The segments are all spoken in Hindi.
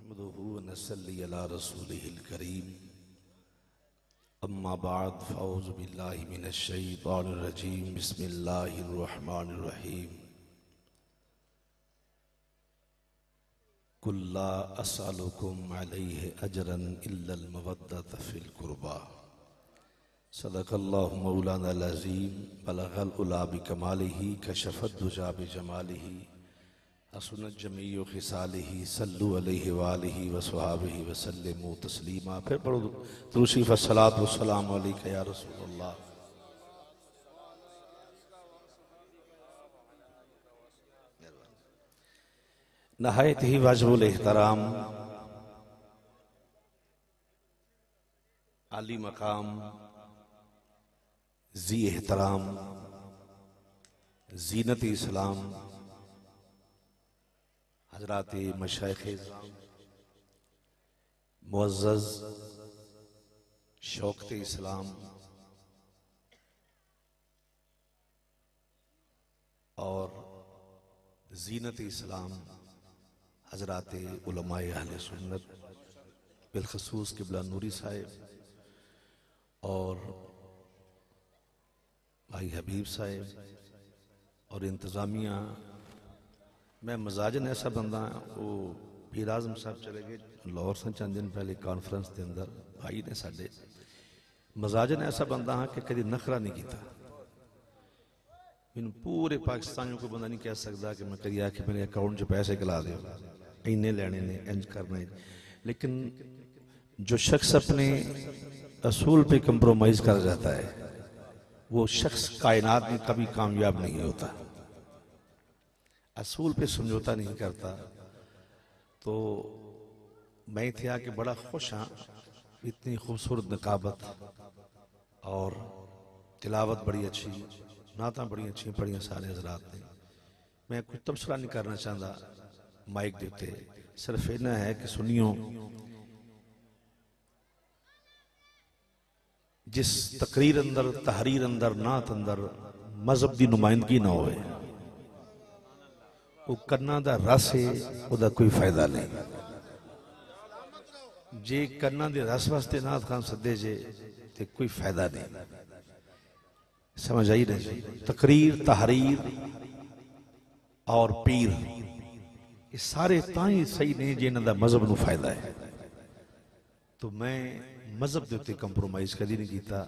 नहमदुहु व नसल्ली अला रसूलिहिल करीम अम्मा बाद फ़अऊज़ु बिल्लाहि मिनश शैतानिर रजीम बिस्मिल्लाहिर रहमानिर रहीम कुल ला असअलुकुम अलैहि अजरन इल्लल मवद्दत फिल कुर्बा सदक़ल्लाहु मौलानाल अज़ीम बलगल उला बिकमालिही कशफ़त दुजा बिजमालिही हसनत जमीउ खिसालिही सल्लु अलैहि वालिही वसहाबिही वसल्लिमु तस्लीमा। फिर पढ़ो दुरूद वस्सलातु वस्सलामु अलैका या रसूलल्लाह। नहायत ही वाजिबुल एहतराम आली मकाम जी एहतराम जीनत इस्लाम हजरात मशाइख़े मुअज़्ज़ज़ शौकत इस्लाम और जीनत इस्लाम हजरात उलमाए अहले सुन्नत बिलखसूस क़िबला नूरी साहिब और भाई हबीब साहिब और इंतज़ामिया। मैं मजाजन ऐसा बंदा वो पीर आज़म साहब चले गए लाहौर से चंद दिन पहले कॉन्फ्रेंस के अंदर भाई ने साडे मजाजन ऐसा बंदा हाँ कि कभी नखरा नहीं किया। मैनू पूरे पाकिस्तानियों को बंदा नहीं कह सकता कि मैं कभी आके मेरे अकाउंट च पैसे खिला दो इन्ने लेने ने इंज करने। लेकिन जो शख्स अपने असूल पे कंप्रोमाइज कर जाता है वो शख्स कायनात में कभी कामयाब नहीं होता। असूल पे समझौता नहीं करता। तो मैं थे आके बड़ा खुश हाँ, इतनी खूबसूरत नकाबत और तिलावत बड़ी अच्छी, नाता बड़ी अच्छी पढ़िया सारे हजरात ने। मैं कुछ तबसरा नहीं करना चाहता माइक के उत्ते, सिर्फ इतना है कि सुनियो जिस तकरीर अंदर तहरीर अंदर नात अंदर मजहब की नुमाइंदगी ना होए वो कन्ना दा रस है उदा कोई फायदा नहीं। जे कन्ना दे रस वास्ते नाथ खान सदे जे ते कोई फायदा नहीं। समझ आई नहीं? तकरीर तहरीर और पीर ये सारे ताई सही ने जिन्हां दा मजहब नूं फायदा है। तो मैं मजहब के उत्ते कंप्रोमाइज कभी नहीं किया।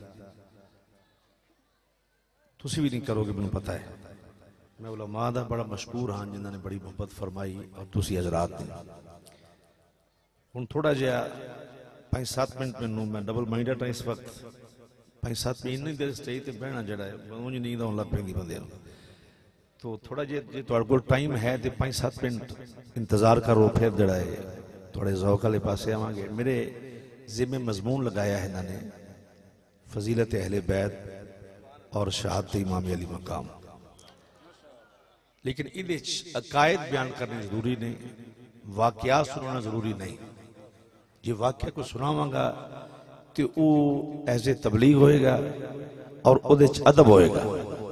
तुसी भी नहीं करोगे मैनूं पता है। मैं उलमा दा बड़ा मशकूर हाँ जिन्होंने बड़ी मोहब्बत फरमाई और तुसी हजरात ने। हुण थोड़ा जिहा 5-7 मिनट मैनूं मैं डबल माइंडेड हाँ इस वक्त 5-7 मिनट इन्नी देर स्टेज ते बहना जिहड़ा है उंज नींद आउण लग पैंदी बंदे नूं। तो थोड़ा जे तुहाडे कोल टाइम है तो 5-7 मिनट इंतजार करो फिर जिहड़ा है थोड़े ज़ौक वाले पासे आवांगे। मेरे जिम्मे मजमून लगाया है इन्होंने फजीलत अहले बैत और शहादत इमाम अली मकाम। लेकिन इहदे अकायद बयान करने जरूरी नहीं, वाकया सुनाना जरूरी नहीं। जे वाकया को सुनावांगा तो वो एज ए तबलीग होएगा और उहदे च अदब होएगा।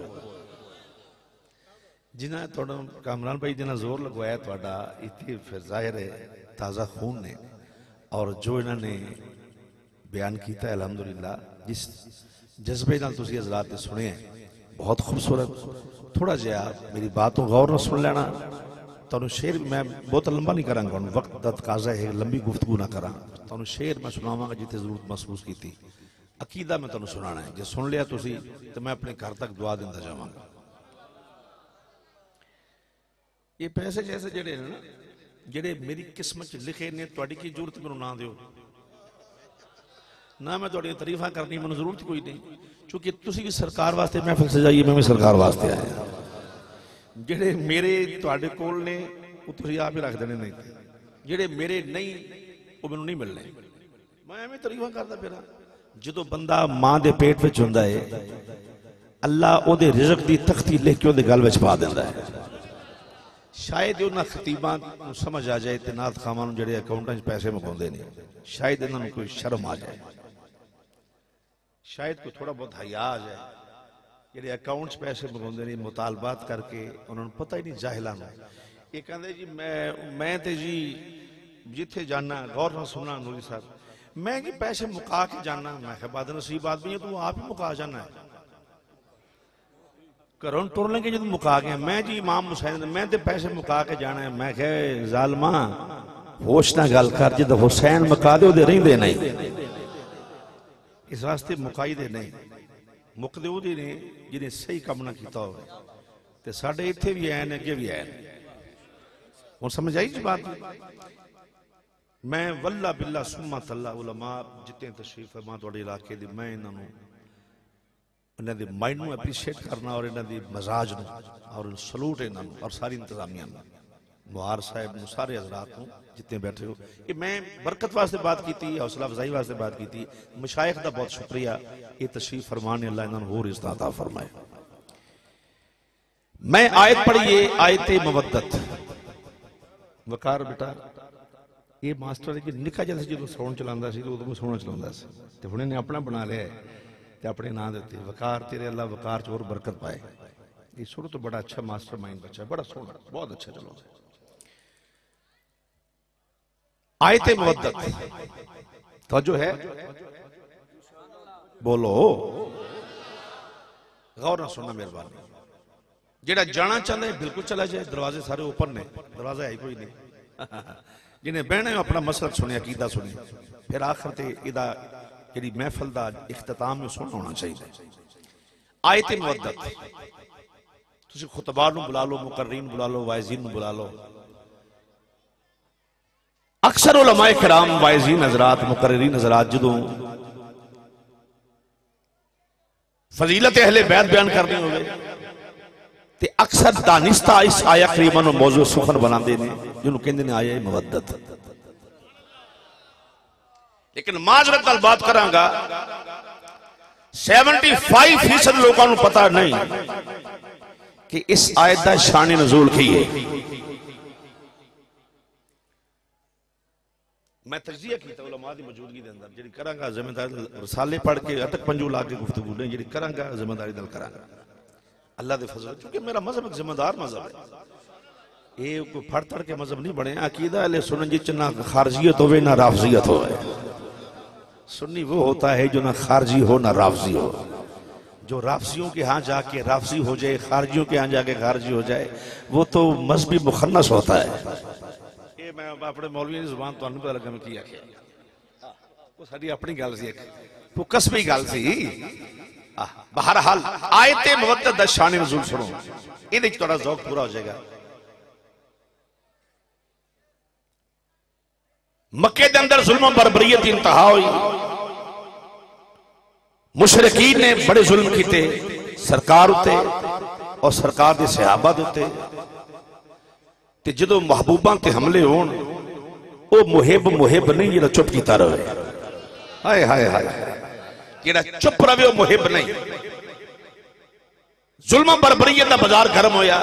जिन्हें थोड़ा कामरान भाई जिन्हें जोर लगवाया थोड़ा इतनी फिर जाहिर है ताज़ा खून ने और जो इन्होंने बयान किया अल्हम्दुलिल्लाह जिस जज्बे नाल तुसीं हज़रात ने सुने बहुत खूबसूरत। थोड़ा जिहा मेरी बातों गौर न सुन लेना। तुहानूं शेर मैं बहुत लंबा नहीं करांगा, वक्त दा तकाजा है लंबी गुफ्तगू ना करा। तुहानूं शेर मैं सुनावांगा जिथे जरूरत महसूस की। अकीदा मैं तुहानूं सुनाना है, जे सुन लिया तुसीं तो मैं अपने घर तक दुआ दिंदा जावांगा। ये पैसे जैसे जड़े ने ना जेडे मेरी किस्मत लिखे ने तुहाडी की जरूरत मैनूं ना दिओ ना मैं तुहाडी तारीफां करनी मैनूं जरूरत कोई नहीं। क्योंकि तुसीं भी सरकार वास्ते महफिल सजाई मैं भी सरकार वास्ते आया। जेडे मेरे तुहाडे कोल ने वो तुसीं आप ही रख देने नहीं, जेडे मेरे नहीं वो मैनूं नहीं मिलने। मैं एवें तारीफां करदा फिरां। जदों बंदा मां दे पेट विच हुंदा है अल्लाह ओहदे रिज़्क दी तख्ती लिख के ओहदे गल विच पा दिंदा है। शायद उन्होंने खतीबां को समझ आ जाए तो नाथ खावां जेडे अकाउंटां च पैसे मुकाउंदे ने शायद इन्होंने कोई शर्म आ जाए, शायद कोई थोड़ा बहुत हया आ जाए। जेडे अकाउंट च पैसे मंगाउंदे ने मुतालबात करके उन्होंने पता ही नहीं जाहिलां नूं। ये कहते जी मैं तो जी जिथे जाना गौर ना सुनना नूरी साहब, मैं जी पैसे मुका के जाना, मैं बद नसीब आदमी है, तू आप ही मुका जाना है। घरों टुर लेंगे जो मुका गया, मैं जी इमाम हुसैन मैं तो पैसे मुका के जाना है। मैं कह जालमा होश ना गल कर, जो हुसैन मुका दे रहिंदे नहीं, इस वास्ते मुकाई दे नहीं, मुकदे उहदे ने जिन्हें सही काम ना किया हो। ते साडे इत्थे भी आए अगे भी आए। हुण समझ आई जी बात। मैं वल्ला बिल्ला सुम्मा तल्ला उलमा जितने तशरीफ है मां तुहाडे इलाके दी, मैं इन्होंने इन्हां दे माइंड नूं एप्रीशिएट करना और इन्हां दी मजाज नूं और सलूट इन्हां नूं और सारी इंतजामिया नूं, मुहार साहब नूं, सारे हजरात नूं जितने बैठे हो। ये मैं बरकत वास्ते बात की, हौसला अफजाई वास्ते बात की। मशाइख दा बहुत शुक्रिया, ये तशरीफ फरमाने अल्लाह इन्हां नूं होर इज़्ज़त अता फरमाए। मैं आयत पढ़िए, आयत मवद्दत। वकार बेटा ये मास्टर की निका जैसे जो साउंड चलाता सी उदों सोहना चलाता सी, ते हुण इहने अपना बना लिया ते अपने नाम देते वकार। तेरे अल्लाह वकार च और बरकत पाए। ये शुरू तो बड़ा अच्छा मास्टर माइंड बच्चा, बड़ा सोहना, बहुत अच्छा। चलो आयत मुवद्दत तो जो है बोलो, गौर ना सुनना मेहरबानी। जेड़ा जाना चाहता है बिल्कुल चला जाए, दरवाजे सारे ओपन ने, दरवाजा है कोई नहीं। जिन्हें बहना अपना मसलक सुनिया, कीदा सुनी, फिर आखिर ते इदा जेड़ी महफिल दा इख्तिताम में सुनना होना चाहिए। आयत मुवद्दत तुसी खुतबा नूं बुला लो, मुकर्रीन बुला लो, वाइज़ीन नूं बुला लो। अक्सर उलमाए किराम, वाइज़ीन हज़रात, मुकर्रीन हज़रात जदों फजीलत अहले बैत बयान करनी होवे ते अक्सर दानिस्ता इस आया करीमा नूं मौजू सुखन बनाते हैं, जिन्होंने कहते हैं आया मुवद्दत। लेकिन माजरत नाल बात करांगा, 75% लोगों को पता नहीं कि इस आयत का शान नज़ूल की है। मैं तजिया किया उलमा की मौजूदगी के अंदर जी करांगा, जिम्मेदारी रसाले पढ़ के अटक पंजू ला के गुफ्तगू नहीं जी करांगा, जिम्मेदारी नाल करांगा अल्लाह के फजल। क्योंकि मेरा मजहब एक जिम्मेदार मजहब है, ये कोई फड़ तड़ के मजहब नहीं बने। अकीदा अहले सुन्नत जिस ना खारजियत हो ना राफजियत हो। सुन्नी वो होता है जो ना खारजी हो ना राफजी हो। जो राफजियों के यहाँ जाके राफजी हो जाए, खारजियों के यहाँ जाके खारजी हो जाए, वो तो मजहबी मुखन्नस होता है। ये मैं अपने मौलवी की जुबान तुहानू पता लगा मैं की आखिया, वो साडी अपनी गल सी, वो कसबी गल सी। बहरहाल आयत मुवद्दत दा शान नज़ूल सुनो, इहदे च तुहाडा ज़ौक पूरा हो जाएगा। मक्के के अंदर जुल्म बरबरीयत की इंतहा हुई। मुशरिकीन ने बड़े जुल्म किए सरकार उत्ते और सरकार के सहाबा दे उत्ते। ते जदों महबूबा ते हमले होण, वो मुहिब नहीं जिहड़ा चुप कीता रहे। हाय हाय हाय, जिहड़ा चुप रहे वो मुहिब नहीं। जुल्म बरबरीयत का बाजार गर्म होया,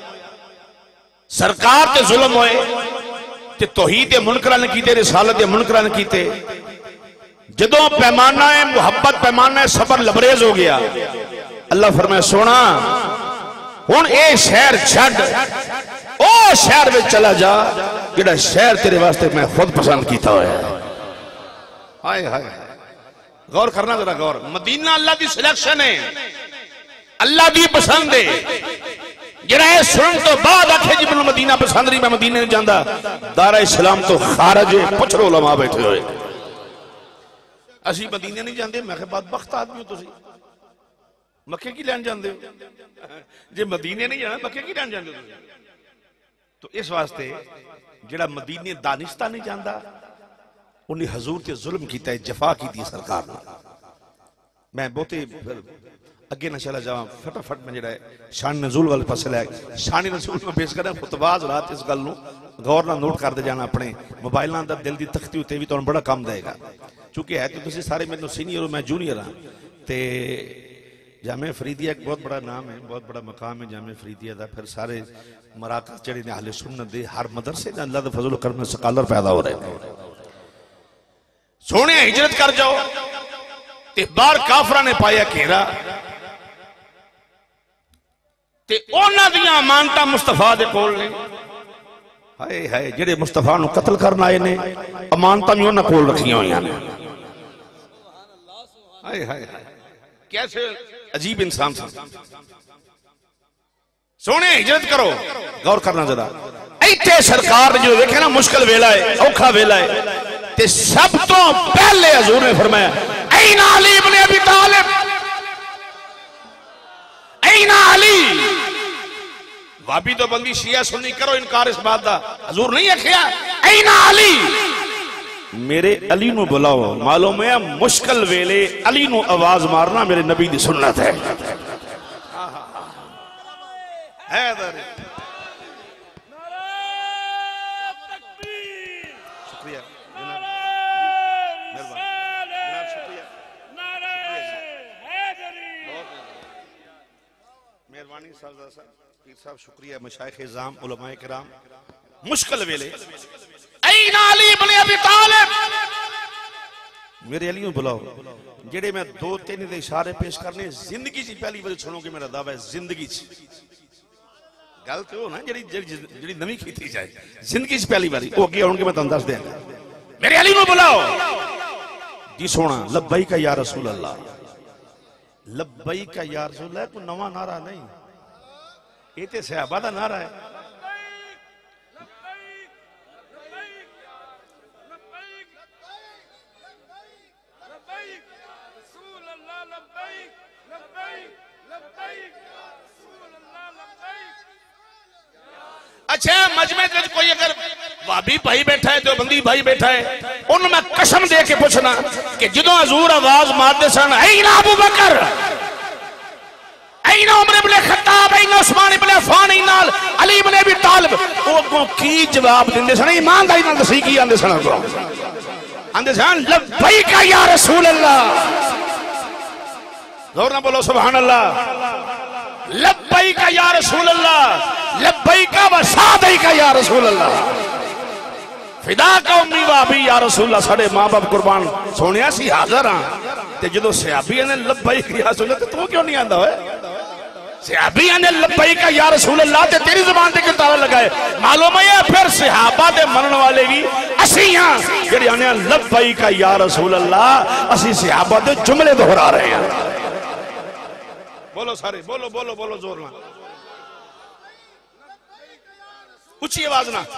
सरकार ते जुल्म होए ते तौहीद दे मुनकरां ने कीते, रिसालत दे मुनकरां ने कीते। जदों पैमाना है मुहब्बत, पैमाना है सबर लबरेज हो गया, अल्लाह फरमाए सोना हुण ए शहर छड्ड ओ शहर में चला जा जिहड़ा शहर तेरे वास्ते मैं खुद पसंद किया होया। हाय हाय, गौर करना जरा गौर। मदीना अल्लाह की सिलेक्शन है, अल्लाह की पसंद है। जिहड़ा सुनने तो बाद आखे जी मैनूं मदीना पसंद नहीं, मैं मदीने नहीं जाता, दारा इस्लाम तो खारज है। पुछ लो उलमा बैठे हुए, असी मदीने नहीं जाते। मैं बदबख्त आदमी हो तुसीं, मक्के की लैन जाते हो? जे मदीने नहीं जाना मक्के की लैन जाते हो? तो इस वास्ते जिहड़ा मदीने दानिस्ता नहीं जाता, उन्हें हजूर ते जुल्म किया है, जफा की दी सरकार ने। मैं बहुते अगे ना चला जावा, फटाफट में जिहड़ा शान नज़ूल वाले पासे लै शान नज़ूल में पेश करें। खुतबाज रात इस गल नूं गौर नाल नोट करते जाना, अपने मोबाइलों का दिल की तख्ती उत्ते भी तुहानूं बड़ा काम देगा। चूंकि है तो तुसीं सारे मेरे सीनियर हो, मैं जूनियर हाँ। ते जामे फरीदिया एक बहुत बड़ा नाम है, बहुत बड़ा मकाम है जामे फरीदिया का। फिर सारे मराकज़ जिहड़े ने अहले सुन्नत दे हर मदरसे ने अल्लाह दे फजल करम नाल स्कॉलर पैदा हो रहे हैं। सोने हिजरत कर जाओ ते बाहर काफरा ने पाया घेरा ते उन्हां दियां अमानतां मुस्तफा दे कोल ने। हाय हाय जेड़े मुस्तफा नूं कत्ल करन आए ने अमानतां भी उन्हां कोल रखियां होईयां ने। हाय हाय हाय कैसे अजीब इंसान सन। सोने इज्जत करो, गौर करना जरा। इत्थे सरकार ने जो वेखे ना मुश्किल वेला है, औखा वेला है, ते सब तो पहले हजूर ने फरमाया ऐना अली इब्ने अबी तालिब, ऐना अली। वाबी तो बंदी शिया सुन्नी करो इनकार इस बात का, हजूर नहीं आखिया ऐना अली, मेरे अली नू बुलाओ। मालूम है मुश्किल वेले अली नू आवाज मारना मेरे नबी दी सुन्नत है। शुक्रिया मेहरबानी साहब, पीर साहब शुक्रिया, मशाइख इज़ाम, उलमाए किराम। मुश्किल वेले ऐना अली इब्ने अबी तालिब, मेरे अली बुलाओ। जेड़े मैं दो तीन दे इशारे पेश करने जिंदगी च पहली बार सुनोगे, मेरा दावा है जिंदगी च गल तो हो ना जेड़ी जेड़ी नवी कीती जाए जिंदगी च पहली बारी वो अगे आउणगे, मैं तुहानू दस देंगा। मेरे अली बुलाओ जी सोना। लब्बैक या रसूल अल्लाह, लब्बैक या रसूल अल्लाह कोई नवा नारा नहीं, ये तो सहाबा दा नारा है। अच्छा मजमे कोई अगर भाभी भाई बैठा है, देवबंदी भाई बैठा है, उन्हें मैं कसम दे के पूछना कि जो हजूर आवाज मारते सन ऐना अबू बकर, ऐना उमर इब्ने खत्ताब, ऐना उस्मान इब्ने अफ़्फ़ान, ऐना अली इब्ने अबी तालिब, वो अगों की जवाब देंदे सन? ईमानदारी नाल दसी की आंदे सन? अगों आंदे सन लब्बैक या रसूल अल्लाह। जोर ना बोलो सुभान अल्लाह। लब्बैक या रसूल अल्लाह, लब्बैक व सादैक या रसूल अल्लाह, फिदा का उम्मी व अबी या रसूल अल्लाह। साडे मां बाप कुर्बान सोनिया सी हाजिर हां ते जदों सहाबी ने लब्बैक या रसूल अल्लाह, तू क्यों नहीं आंदा होए? सहाबी ने लब्बैक या रसूल अल्लाह ते तेरी जुबान ते क्यों ताला लगाए? मालूम है फिर सहाबा दे मनन वाले भी असी हां जेड़े आने लब्बैक या रसूल अल्लाह, असी सहाबा दे जुमले दोहरा रहे हैं। बोलो सारे, बोलो बोलो बोलो जोर ना, ऊंची आवाज ना।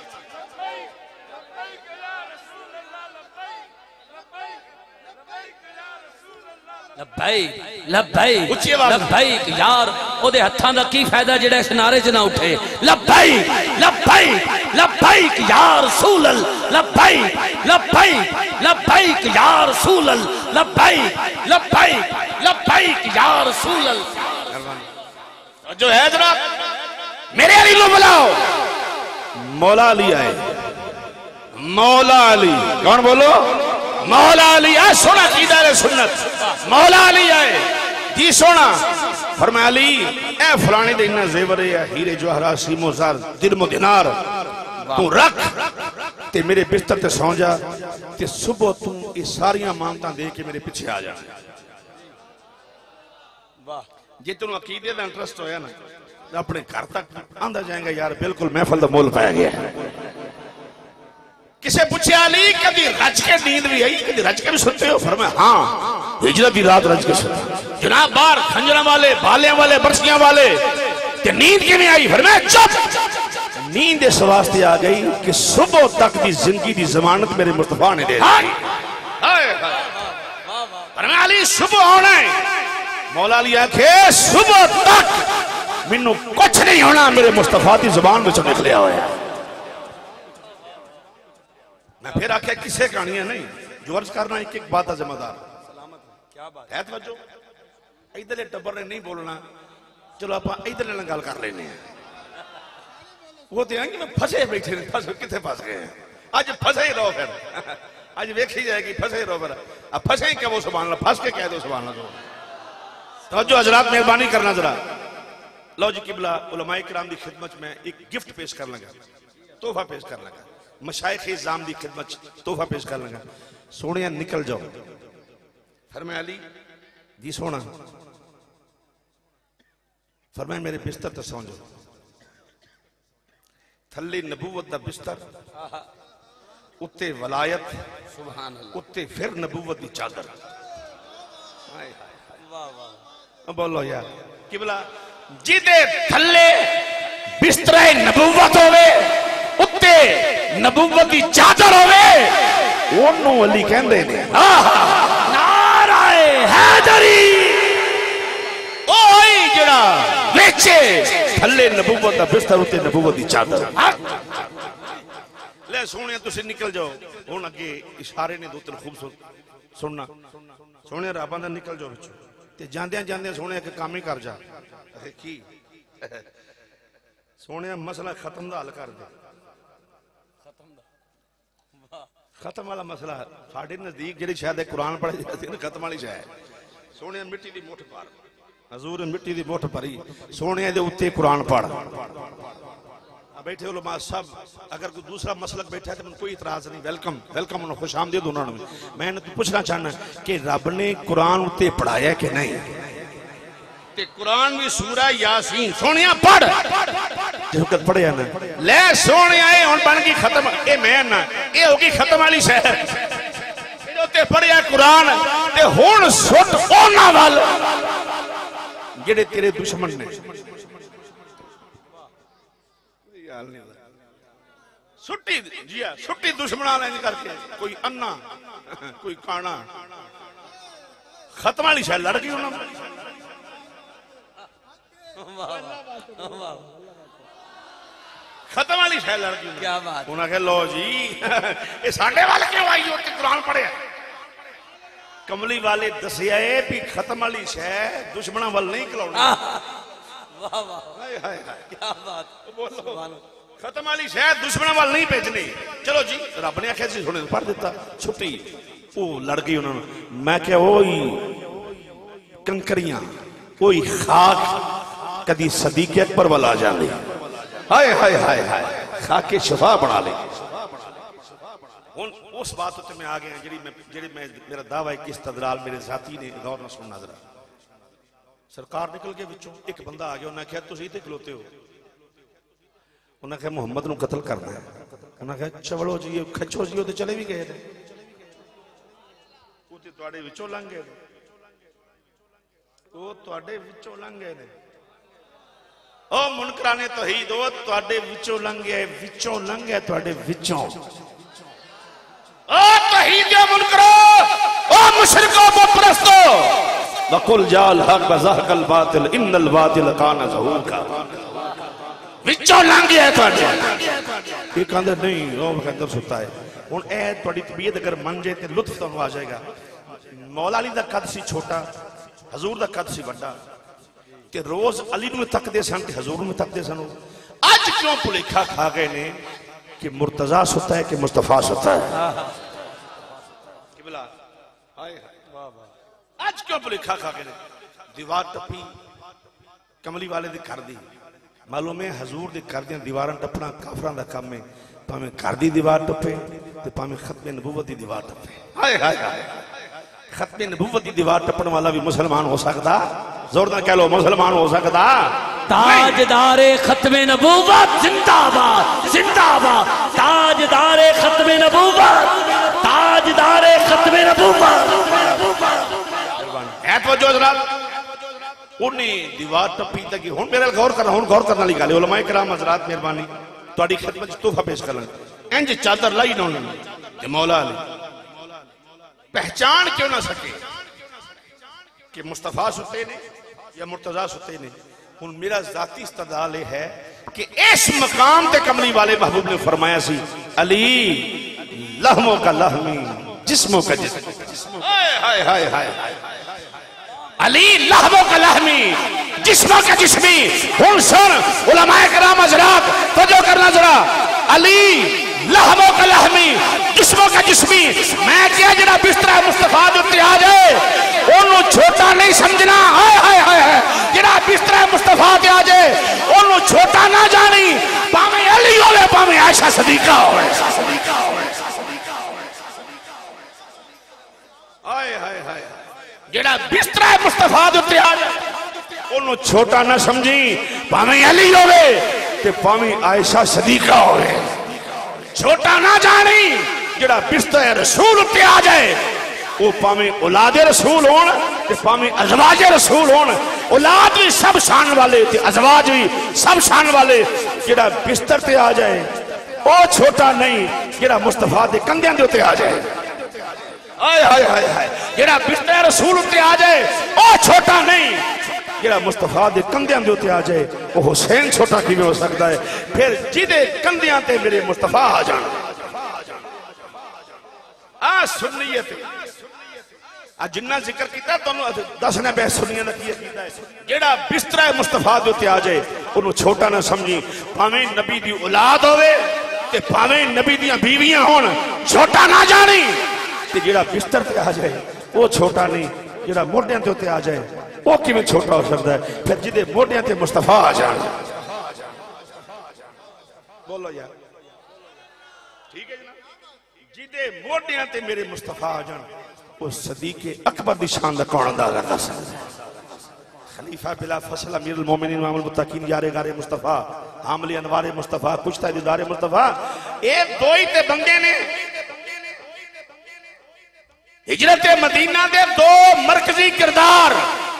लब्बैक लब्बैक लब्बैक यार ओदे हत्थां दा की फायदा जेड़ा इस नारे च ना उठे? लब्बैक लब्बैक लब्बैक या रसूल अल्लाह, लब्बैक लब्बैक लब्बैक या रसूल अल्लाह, लब्बैक लब्बैक लब्बैक या रसूल अल्लाह। जो है जनाब मेरे अली को बुलाओ। मौला अली आए, मौला अली। कौन बोलो? मौला अली आए। सोना कीदा रे सुन्नत, मौला अली आए जी सोना। फरमाया अली ए फलाने दे इन्ना जेवर है, हीरे जवाहरात सीमो ज़र दिरमो दिनार तू रख ते मेरे बिस्तर ते सौ जा, ते सुबह तू ये सारियां मानतां दे के मेरे पीछे आ जा। वाह, जे तेन अकीदे का इंटरस्ट होया ना अपने घर तक आंदा जाएगा यार, बिल्कुल महफल का मोल पाया गया। किसे पूछा अली कभी रज के नींद भी आई, कभी रज के भी सुनते हो? फरमाया हाँ, हिजरत की रात रज के सुनते। जनाब बाहर खंजरा वाले, बालियां वाले, बरसियां वाले, ते नींद क्यों आई? फरमाया चुप, नींद इस वास्ते आ गई कि सुबह तक की जिंदगी की जमानत मेरे मुस्तफा ने दे दी। फरमाया अली सुबह आना है। मौला अली आखे सुबह तक मैनू कुछ नहीं होना, मेरे मुस्तफा की जुबान में निकलिया हुआ है। मैं फिर आख्या किसे कहानी है नहीं जो अर्ज करना एक एक बात है जिम्मेदार। क्या बात है? तवज्जो, इधर टब्बर ने नहीं बोलना, चलो आप इधर गल कर लेने हैं। वो तो कि मैं फसे बैठे ने, फस कितने फस गए हैं? अज फसे ही रहो फिर, अज वेखी जाएगी फसे ही रहो फिर। अब फसे ही क्या वो सुभान अल्लाह, फंस के कह दो सुभान अल्लाह। तवज्जो हजरात, मेहरबानी करना जरा। लो जी किबला उलमाए किराम की खिदमत में एक गिफ्ट पेश कर लगा, तोहफा पेश कर लगा, मशाइख इज़ाम की खिदमत तोहफा पेश कर लगा। सोनिया निकल जाओ। फरमाया अली जी सोना, फरमाया मेरे बिस्तर तक सौ जाओ। थले नबूवत दा बिस्तर, उत्ते वलायत, सुभान अल्लाह, उत्ते फिर नबूवत दी चादर। वाह वाह, बोलो यार किबला जिदे थले बिस्तरा नबूवत होवे, उत्ते नबूवत दी चादर होवे, ओनू अली कहंदे ने। नाराए हैदरी, ओई जड़ा वेचे थले नबूवत दा बिस्तर, उत्ते नबूवत दी चादर। ले सोने तुसी निकल जाओ हुण अगे इशारे ने दो तीन खूबसूरत सुनना। सोने रब्बां दा निकल जाओ विचों ते जांदे जांदे सोने एक काम ही कर जा। की सोने मसला खत्म दा हल कर दे। खत्म वाला मसला साडे नजदीक जेड़ी शायद कुरान पढ़े जाती है खत्म वाली शायद। सोने मिट्टी दी मुठ भर, हजूर मिट्टी दी मुठ भरी, सोने दे उत्ते कुरान पढ़। बैठे उलमा सब, अगर कोई दूसरा मसलक बैठा है तो कोई इतराज नहीं, वेलकम वेलकम, उन्होंने खुश आमदीद उन्होंने। मैं पूछना चाहना कि रब ने कुरान उत्ते पढ़ाया कि नहीं? ते कुरान भी सूरा यासीन सोनिया पढ़, जिस वक्त पढ़िया ना ले सोनिया ये हुन बन गई खत्म। ए मैं ना ये होगी खत्म वाली शहर तेरे उत्ते पढ़िया कुरान ते हुन सुट ओना वाल जेड़े तेरे दुश्मन ने। सुट्टी जी सुट्टी दुश्मन करके, कोई अन्ना कोई काना, खत्म वाली शायद लड़ गई उन्होंने। खत्म वाली शायद लड़ गई। क्या बात, उन्होंने कहा लो जी ये साडे वाल क्यों आई उत्ते कुरान पढ़िया? कमली वाले दसिया है भी खत्म वाली शायद दुश्मना वाल नहीं खिलाउनी। वाह वाह, क्या बात, बोलो खत्म वाली शायद दुश्मन वाल नहीं भेजनी। चलो जी रब ने आख्या सोने पढ़ दिता, छुट्टी वो लड़ गई उन्होंने। मैं क्या ओई कंकरियां ओई खाक कदी सदीक अकबर वाला आ जाए। हाय हाय हाय हाय खाके शफा बना ले। हुन उस बात उत्ते मैं आ गया जेड़ी मैं मेरा दावा है कि इस्तदलाल मेरे जाती ने गौर न सुनना जरा। सरकार निकल के विचों एक बंदा आ गया, उन्हें आख्या तुसीं इत्थे खलोते हो, उन्हें कहा मुहम्मद नूं कतल करना है। उन्हें कहा चवलो जी खचो जी, वो चले भी गए थे, वो ते तुहाडे विचों लंघ गए, वो तुहाडे विचों लंघ गए ने। ओ मुनकराने तौहीद ओ तुहाडे विचों लंघ गए, विचों लंघ गए तुहाडे विचों। ओ तौहीद या मुनकरो, ओ मुशरिको बुतपरस्तो, वकुल जाल हक व ज़हकल बातिल इन्नल बातिल काना ज़हूका। विचों लंघ गया तुहाडे। ये कहंदे नहीं ओ अंदर सुता है। हुण ए तुहाडी तबीयत अगर मन जाए ते लुत्फ तुहानू आ जाएगा। मौला अली दा कद सी छोटा, हजूर दा कद सी बड़ा, ते रोज अली नूं तकदे सन ते हजूर नूं तकदे सन। अज क्यों भुलेखा खा गए ने कि मुर्तजा सुता है कि मुस्तफा सुता है? किबला हाय वाह वाह, अज क्यों भुलेखा खा गए ने? दीवार टप्पी कमली वाले दे घर दी, मालूम है हजूर दे घर दियां दीवारां टप्पना काफरां दा काम है। भावें घर दी दीवार टप्पे ते भावें खत्मे नबूवत दी दीवार टप्पे। हाय हाय हाय, खत्मे नबूवत दी दीवार टप्पण वाला भी मुसलमान हो सकदा? जोरदार कह लो मुसलमान हो सकदा? ताजदारे खत्मे नबूवत जिंदाबाद जिंदाबाद, ताजदारे खत्मे नबूवत, ताजदारे खत्मे नबूवत। है तो जो जनाब उन्हें दीवार टप्पी तक हुण मेरे गौर करना, हुण गौर करने वाली गल है। उलमाए किराम हज़रात मेहरबानी तुहाडी खिदमत च तोहफा पेश करन। इंज चादर लाई ना उन्होंने ते मौला अली पहचान क्यों ना सके कि मुस्तफा सुते ने या मुर्तजा सुते ने। हुण मेरा जाती इस्तदलाल है कि इस मकाम ते कमली वाले महबूब ने फरमाया सी अली लहमों का लहमी जिस्मों का जिस्म। हाय हाय हाय हाय, अली लहमों का लहमी जिस्मों का जिस्मी। हुण सुन उलमाए किराम हज़रात तवज्जो करना जरा, अली लहमों का लहमी जिस्मों का जिस्मी। मैं क्या जरा बिस्तरा मुस्तफा दे उत्ते आ जाए ओनू छोटा नहीं समझना। हाय हाय हाय हाय, जरा बिस्तरा मुस्तफा दे आ जाए ओनू छोटा ना जानी, भावें अली होवे भावें आयशा सदीका होवे। हाय हाय हाय, जेड़ा बिस्तरा मुस्तफा दे उत्ते आ जाए ओनू छोटा ना समझी, भावें अली होवे ते पावी आयशा सदीका होवे। छोटा ना जानी जेड़ा बिस्तर रसूल उत्ते आ जाए वो पावे औलादे रसूल होन ते पावे अज़वाजे रसूल होन। औलाद भी सब शान वाले ते अज़वाज भी सब शान वाले। जेड़ा बिस्तर ते आ जाए वो छोटा नहीं, जेड़ा मुस्तफा दे कंधे दे उत्ते आ जाए। हाय हाय हाय हाय, जेड़ा बिस्तर रसूल उत्ते आ जाए वो छोटा नहीं, जेड़ा मुस्तफा दे कंधे दे उत्ते आ जाए वो हुसैन छोटा किवें हो सकता है। फिर जिदे कंधियां ते मेरे मुस्तफा आ जान। आ सुन्नियत आ जिन्ना जिक्र किया तुहानू दसना पै सुन्नियां दा की कीता है। जेड़ा बिस्तरा मुस्तफा दे उत्ते आ जाए उन्होंने छोटा ना समझी, भावें नबी दी औलाद होवे ते भावें नबी दियां बीवियां होन, छोटा ना जानी। ते जेड़ा बिस्तर ते आ जाए वो छोटा नहीं, जेड़ा मोढियां ते उत्ते आ जाए वो किवें छोटा हो सकता है। फिर जिदे मोढियां ते मुस्तफा आ जाए, बोलो यार ठीक है जनाब, जिदे मोढियां ते मेरे मुस्तफा आ जाए वो सदीके अकबर दी शान दा कौन अंदाजा कर सकदा है। खलीफा बिला फसल अमीरुल मोमिनीन इमामुल मुत्तकीन यारे गारे मुस्तफा हामले अनवारे मुस्तफा कुश्ता दीदारे मुस्तफा, ये दो ही ते बंदे ने हिजरत मदीना दे दो मरकजी किरदार।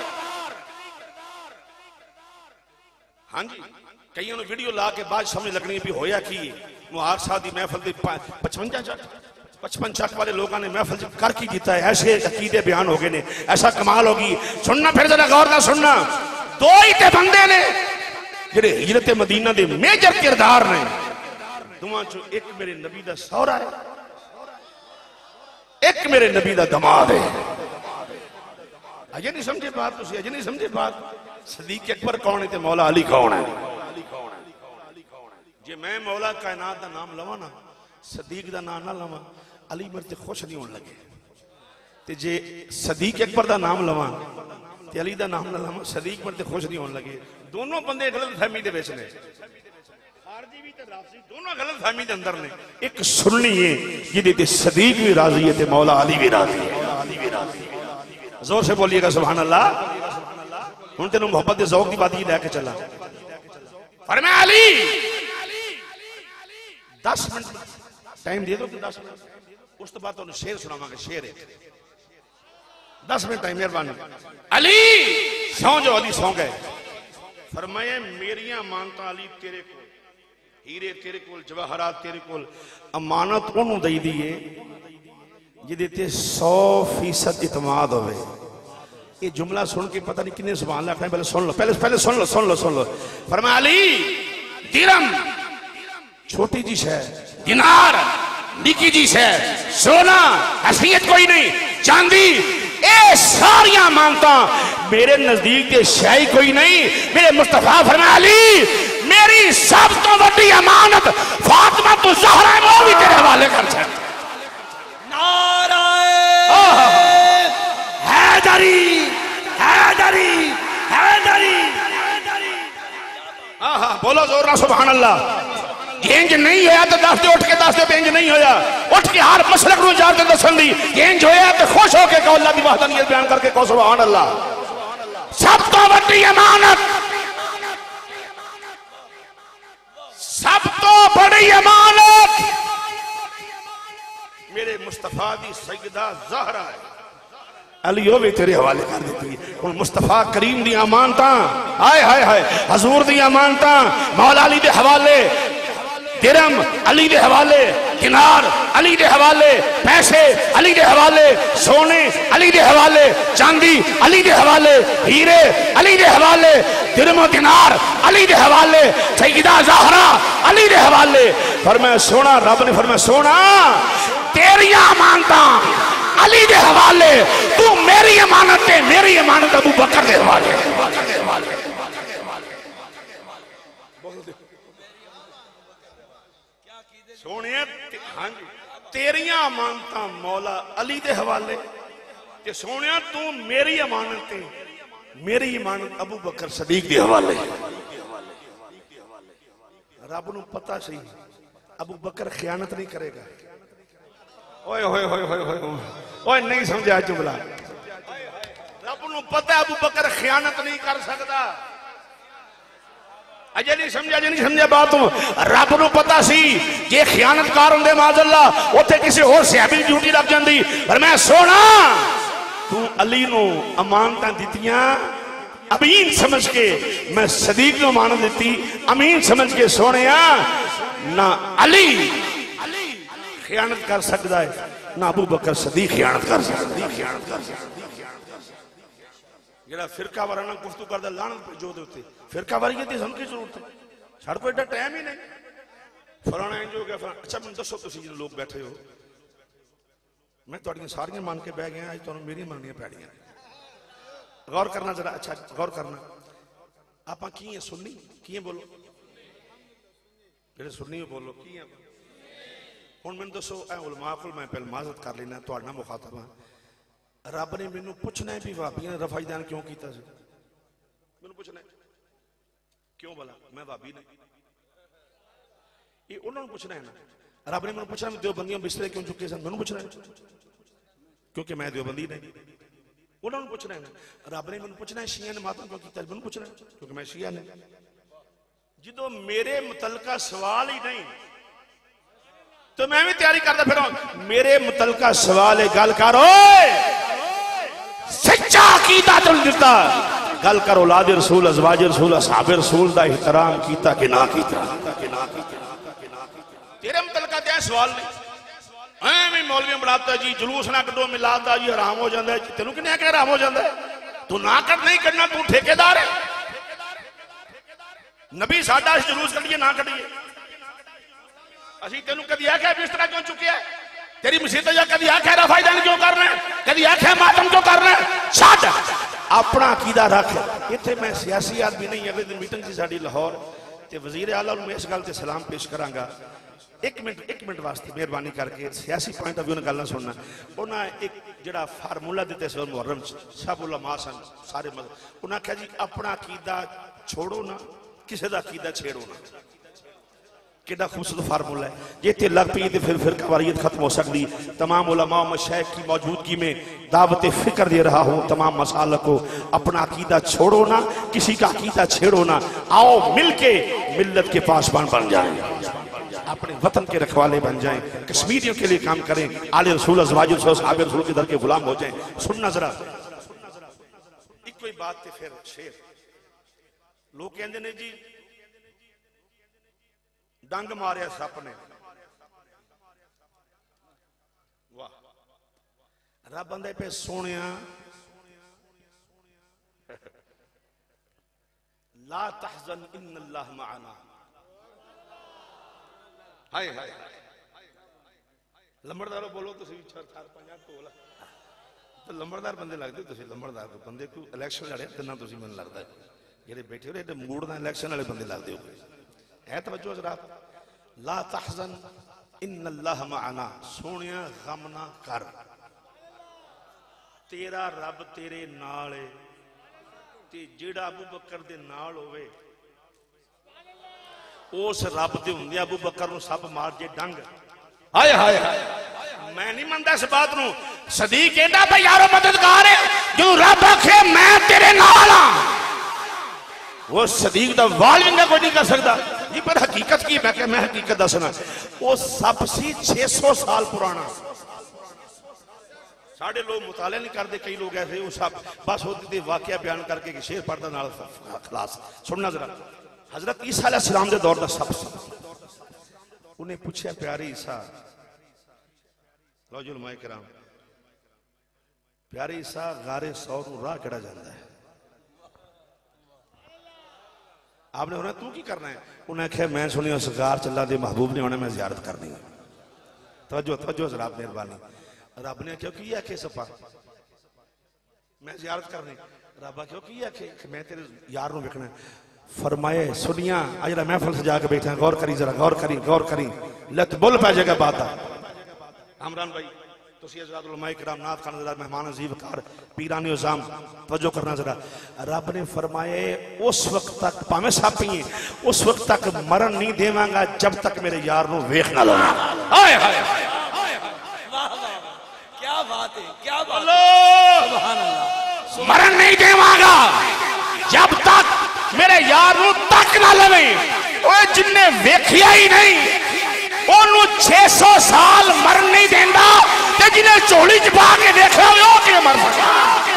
हाँ जी, कई वीडियो ला के बाद समझ लगनी भी होया की मुहार साहब की महफिल 55 चक वाले लोगों ने महफिल कर की किया है। ऐसे अकीदे बयान हो गए ने, ऐसा कमाल होगी। सुनना फिर जरा गौर ना सुनना, दो ही ते बंदे ने जेडे हिजरत मदीना दे मेजर किरदार ने। दोवां चों एक मेरे नबी दा सौरा है, एक मेरे नबी दा दमाद है। अजे नहीं समझे बात, तुसी अजे नहीं समझे बात। सदीक अकबर कौन है ते मौला अली कौन है? जे मैं मौला कायनात दा नाम लवा ना, सदीक दा नाम ना लवा, अली मेरे ते खुश नहीं होने लगे। ते जे सदीक अकबर दा नाम लवा ते अली दा नाम ना लवा, सदीक मेरे ते खुश नहीं होने लगे। दोनों बंदे गलत फहमी दे विच ने, खारजी भी ते राज़ी दोनों गलत फहमी दे अंदर ने। एक सुन्नी है जिहदे ते सदीक भी राज़ी है ते मौला अली भी राज़ी है। जोर से बोलिएगा सुभान अल्लाह। हुण तेनू मोहब्बत दे ज़ौक़ दी बात ही लेके चला। फरमाया अली 10 मिनट टाइम दे दो, 10 मिनट उस तो बाद तुहानू शेर सुनावांगे। शेर है 10 मिनट टाइम मेहरबानी। अली सौ जो, अली सौ गए। फरमाया मेरिया मानता अली तेरे को, हीरे तेरे को, जवाहरात तेरे को, अमानत ओनू दई दी है जिहदे ते 100% इतमाद होवे। ये जुमला सुन के पता नहीं कितने सुभान अल्लाह आखना, पहले सुन लो, पहले सुन लो। फरमाया अली दिरहम छोटी जी शै, दिनार निकी जी शै, सोना हैसियत कोई नहीं, चांदी ए सारियां मानता मेरे नजदीक के शाही कोई नहीं। मेरे मुस्तफा फरमाया अली मेरी सब तो बड़ी अमानत फातिमा तो ज़हरा है, वो भी तेरे हवाले कर छे। हैदरी हैदरी हैदरी, हाँ हाँ बोलो जोर ना सुभान अल्लाह। इंज नहीं होया तो दस दे, उठ के दस दे इंज नहीं होया। उठ के हर मसलक नूं जाके दसन दी इंज होया तो खुश होके कहो अल्लाह दी वहदानियत बयान करके कहो सुभान अल्लाह। सब तो बड़ी अमानत, सब तो बड़ी अमानत मेरे मुस्तफा दी सैयदा ज़हरा है। अली वो भी तेरे हवाले कर देती है। हुण मुस्तफा करीम दी अमानतां, हाय हाय हाय, हजूर दी अमानतां मौला अली दे हवाले, दिरहम अली दे हवाले, दिनार अली दे हवाले, पैसे अली दे हवाले, सोने अली दे हवाले, चांदी अली दे हवाले, हीरे अली दे हवाले, दिरहम दिनार अली दे हवाले, सैयदा ज़हरा अली दे हवाले। फरमाया सोना, रब ने फरमाया सोना तेरियां अमानतां अली दे हवाले, तू मेरी अमानत है, मेरी अमानत अबू बकर दे हवाले। सोने हाँ जी तेरियां अमानतां मौला अली दे हवाले ते सोने तू मेरी अमानत है, मेरी अमानत अबू बकर सदीक दे हवाले। रब नूं पता सी अबू बकर खयानत नहीं करेगा। ओए होए होए होए होए ओए नहीं समझा जुमला। रब नूं पता अबू बकर खयानत नहीं कर सकता। अजे नहीं समझा, अजे नहीं समझा बात हूं। रब नूं पता सी जे खियानतकार होंदे माज़अल्लाह उत्थे किसी होर सहाबी दी ड्यूटी लग जांदी, पर मैं सोना तू अली नूं अमानतां दित्तियां अमीन समझ के, मैं सदीक नूं अमानत दित्ती अमीन समझ के। सोनिया ना अली खियानत कर सकदा है, ना अबू बकर सदीक खियानत कर सकदा है। जेड़ा फिरका वारा ना गुफ्तगू करदा लानत पे जो दे उत्ते फिरका वारियत दी की जरूरत है? साडे कोल एडा टाइम ही नहीं। फलाना इंज हो गया फलाना। अच्छा मैं दसो तुसीं जो लोग बैठे हो, मैं तुहाड़ियां सारियां मान के बह गया, अज तुहानूं मेरियां मननियां पैणियां। गौर करना जरा, अच्छा गौर करना। आपां की है सुन्नी, की है बोलो, जेड़े सुन्नी हो बोलो की है। हुण मैनूं दसो ऐ उलमा कोल मैं पहले माजत कर लेना, तुहाडे नाल मुखातब हां। रब ने मैनू पूछना है भी भाबियां ने रफा ईदान क्यों किया? मैनू पूछना है क्यों भला, मैं भाभी नहीं, ये उन्होंने पूछना है ना। रब ने मैनू पूछना देवबंदियों बिस्तरे क्यों चुके सन, मैनू पूछना है क्योंकि मैं देवबंदी नहीं। उन्होंने पूछना है ना। रब ने मैनू पूछना है शिया ने मातम क्यों किया, मैनू पूछना है क्योंकि मैं शिया नहीं। जो मेरे मुतलका सवाल ही नहीं तो मैं भी तैयारी करता फिर मेरे मुतलका सवाल है, गल करो सच्चा अकीदा तुम दिता, गल करो औलाद रसूल अज़वाज रसूल असहाब रसूल दा एहतराम कीता कि ना कीता। तेरे मुतलका ते सवाल नहीं। ऐवें मौलवी बनाता जी जुलूस ना कड्डो मिलाद दा जी हराम हो जाता है। तेनू किने आख्या हराम हो जाता है? तू ना कर नहीं करना, तू ठेकेदार है। नबी साडा जुलूस कड्डिए ना कड्डिए, असी तेनू कदी आख्या बिस्तरा क्यों चुकिया, तेरी मुसीबत या कदी आख्या रफा ईदान क्यों करना, कदी आख्या मातम क्यों करना। छड्ड अपना अकीदा रख। इत्थे मैं सियासी आदमी नहीं। अगले दिन मीटिंग सी साडी लाहौर ते वजीर आला नूं इस गल ते सलाम पेश करांगा। एक मिनट वास्ते मेहरबानी करके सियासी पॉइंट ऑफ व्यू गल ना सुनना। उन्हें एक जड़ा फार्मूला दिते सी मुहर्रम सब उलमा सन सारे मतलब, उन्हें आख्या जी अपना अकीदा छोड़ो ना, किसी का अकीदा छेड़ो ना। कितना खूबसूरत फार्मूला है। जे ते लग पी तो फिर फिरकावारियत खत्म हो सकती। तमाम उलमा मशाइख की मौजूदगी में दावत फिक्र दे रहा हूँ तमाम मसालक को, अपना अकीदा छोड़ो ना, किसी का अकीदा छेड़ो ना। आओ मिलके मिल्लत के पासबान बन जाएं, अपने वतन के रखवाले बन जाएं, कश्मीरियों के लिए काम करें, आले रसूल अज़वाज रसूल साहब रसूल के दर के गुलाम हो जाएं। सुनना जरा एक कोई बात ते फिर शेर लोग कहते ने जी डंग मारिया सप ने, वाह रब आंदा पे सोनिया ला तहज़न इन्नल्लाह मअना। हाय हाय लंबड़दारों बोलो तुम चार पांच ढोल तो लंबड़दार बंदे लगते तुम लंबड़दार बंदे को इलैक्शन लड़े तिना तुम मैं लगता है जेडे बैठे हो मूड ना इलैक्शन वाले बंदे लगते हो। है तवज्जो जरा। ला तहज़न इन्नल्लाह मअना, सोनिया गम ना कर, तेरा रब तेरे नाल है। ते जेड़ा अबू बकर दे नाल होवे उस रब दे हुंदे अबू बकर नूं सब मार जे डंग। हाय हाय हाय मैं नहीं मनदा इस बात नूं। सदीक कहंदा भाई यारो मददगार है जो रब आखे मैं तेरे नाल हां, वो सदीक दा वाल भी कोई नहीं कर सकता जी। पर हकीकत की मैं हकीकत दसना, वो सब सी 600 साल पुराना। साढ़े लोग मुताले नहीं करते, कई लोग ऐसे वो सब बस होते वाकया बयान करके शेर पढ़दा नाल खलास। सुनना जरा हजरत ईसा अलैहिस्सलाम दे दौर दा सब उन्हें पूछा प्यारे ईसा, लो जी उलमाए किराम, प्यारे ईसा गारे सौर नूं राह केड़ा जांदा है? आपने उन्हें तू की करना है? उन्हें आख्या मैं सुनिया सरकार चला दे महबूब ने उन्हें मैं जियारत करनी है। तवज्जो तवज्जो जरा मेहरबानी। रब ने क्यों की आखे सपा मैं जियारत करनी, रब क्यों की आखे मैं तेरे यार नूं वेखना। फरमाए सुनिया अज महफल सजा के बैठा, गौर करी जरा, गौर करी लत बुल पै जाएगा बात। इमरान भाई तुसी हज़रात उलमाए किराम नात खान मेहमान अजीब कार पीरानी उज़ाम तवज्जो करना जरा। रब ने फरमाए उस वक्त तक भावें सप ही उस वक्त तक मरण नहीं देवांगा जब तक मेरे यार नूं वेख ना लवां। हाय हाय क्या बात है, क्या बात है। सुभान अल्लाह। मरण नहीं देवांगा जब तक मेरे यार नू तक ना लवे ओए जिन्ने वेखिया ही नहीं ओनू 600 साल मर नहीं देंदा ते जिन्हें झोली च पा के देखा वो के मर सका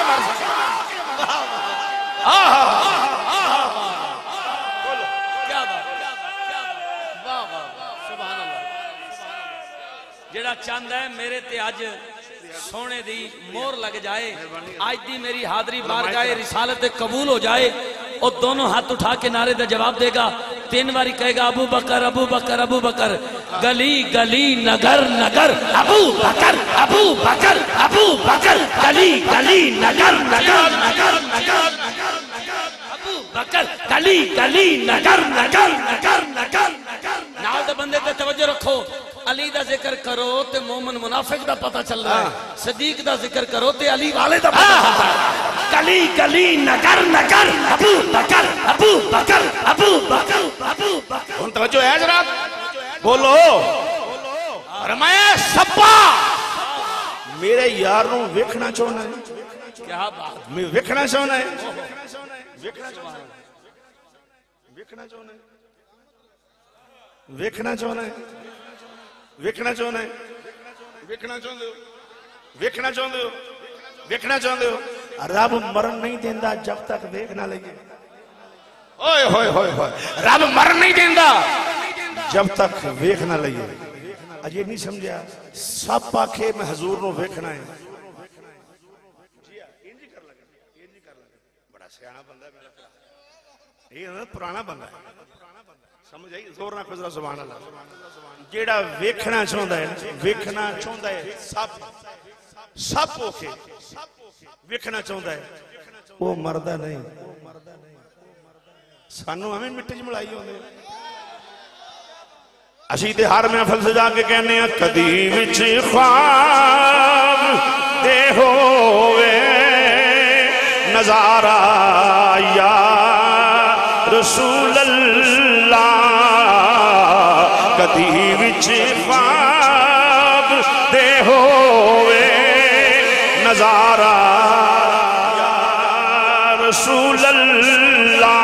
जेड़ा चाहता है मेरे ते अज सोने दी मोहर लग जाए आज दी मेरी हाजरी बारगाह रिसालत कबूल हो जाए और दोनों हाथ उठा के नारे का जवाब देगा 3 बारी कहेगा अबू बकर अबू बकर अबू बकर गली गली नगर नगर अबू बकर अबू बकर अबू बकर गली गली नगर नगर नगर नगर अबू बकर गली गली नगर नगर नगर नगर नाल दे बंदे ते तवज्जो रखो अली दा जिक्र करो ते मोमिन मुनाफिक दा पता चल रहा है सदीक दा जिक्र करो ते अली वाले दा पता चलता है गली गली नगर नगर अबू बकर अबू बकर अबू बकर अबू बकर हुन तवज्जो है जरा बोलो फरमाया सब्बा मेरे यार नू वेखना चाहना है क्या बात मैं वेखना चाहना है वेखना चाहना है वेखना चाहना है वेखना चाहना है वेखना चाहना है वेखना चाहते हो वेखना चाहते हो वेखना चाहते हो रब मरण नहीं देंदा जब तक वेख ना लगे ओए होए होए होए रब मर नहीं देंदा जब तक वेख ना लगे अजे नहीं समझा सब आखे मैं हजूर नो वेखना है बड़ा सियाना बंदा है मेरा ये पुराना बंदा है समझ आई जोर ना खुजरा सुभान अल्लाह जेड़ा वेखना चाहता है वेखना चाहता है सब ओके वेखना चाहता है वो मरदा नहीं सानू हमें मिट्टी च मिलाई होंदे असी ते हर महफिल सजा के कहने कदी विच ख्वाब दे होवे नजारा या रसूल अल्लाह कदी विच ख्वाब दे होवे नजारा या रसूल अल्लाह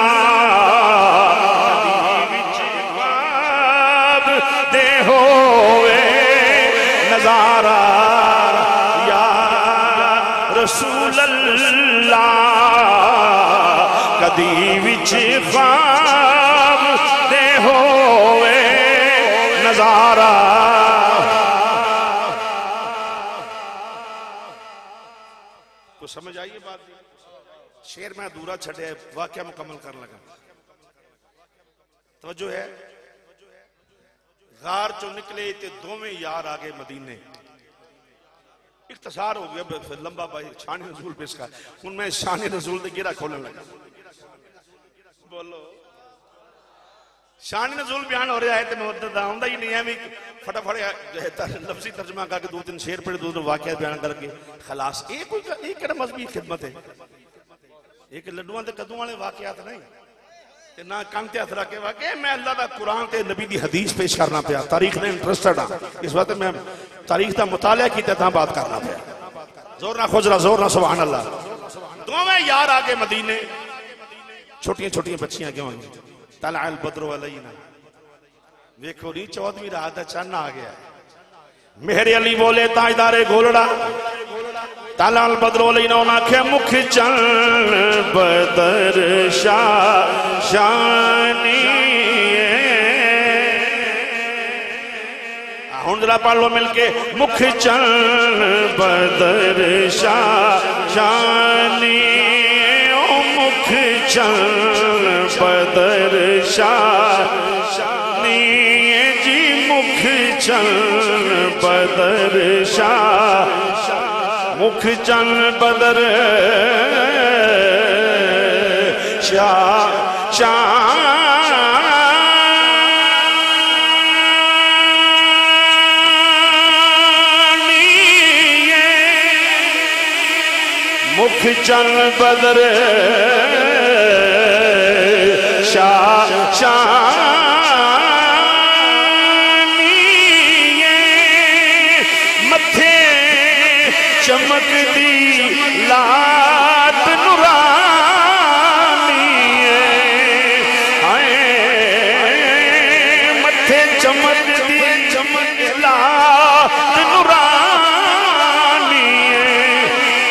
नजारा या रसूल अल्लाह कदी विच ख्वाब दे होवे नजारा को समझ आइए बात शेर में अधूरा छड़े वाक्य मुकम्मल कर लगा तवज्जो है गार चो निकले ते दोवें यार आगे मदीने इख्तिसार हो गया लंबा भाई शान नज़ूल पेश कर हूं मैं शान नज़ूल दे गिरा खोलने लगा बोलो शान नज़ूल बयान हो रहा है तो मैं उधर आंदा ही नहीं है भी फटाफट लफ्जी तर्जमा करके 2-3 शेर पढ़े 2 वाकया बयान करके खलास ये कोई एक मजहबी खिदमत है एक लड्डुआं ते कद्दू वाले वाकयात नहीं ना कन ते हथ रख के वाकई मैं अल्लाह दा कुरान ते नबी दी हदीस पेश करना पिया तारीख में इंटरेस्टेड हां इस बात मैं तारीख दा मुताला कीता तां बात करना पिया जोर ना खुजरा जोर ना सुभान अल्लाह दोवें यार आगे मदीने छोटियां छोटियां बच्चियां क्यों हैं तला अल बद्र अलैना देखो नी 14वीं रात दा चन्न आ गया मेरे अली बोले ताजदारे गोलड़ा तालाल बदरो लेना आखे मुख चल बदर शानी हुन जरा पढ़ लो मिलके मुख चल बदर शानी ओ मुख चल बदर शानी जी मुख चल बदर मुख चल बदर मुख चल बदर चमकदी लाट नुरानी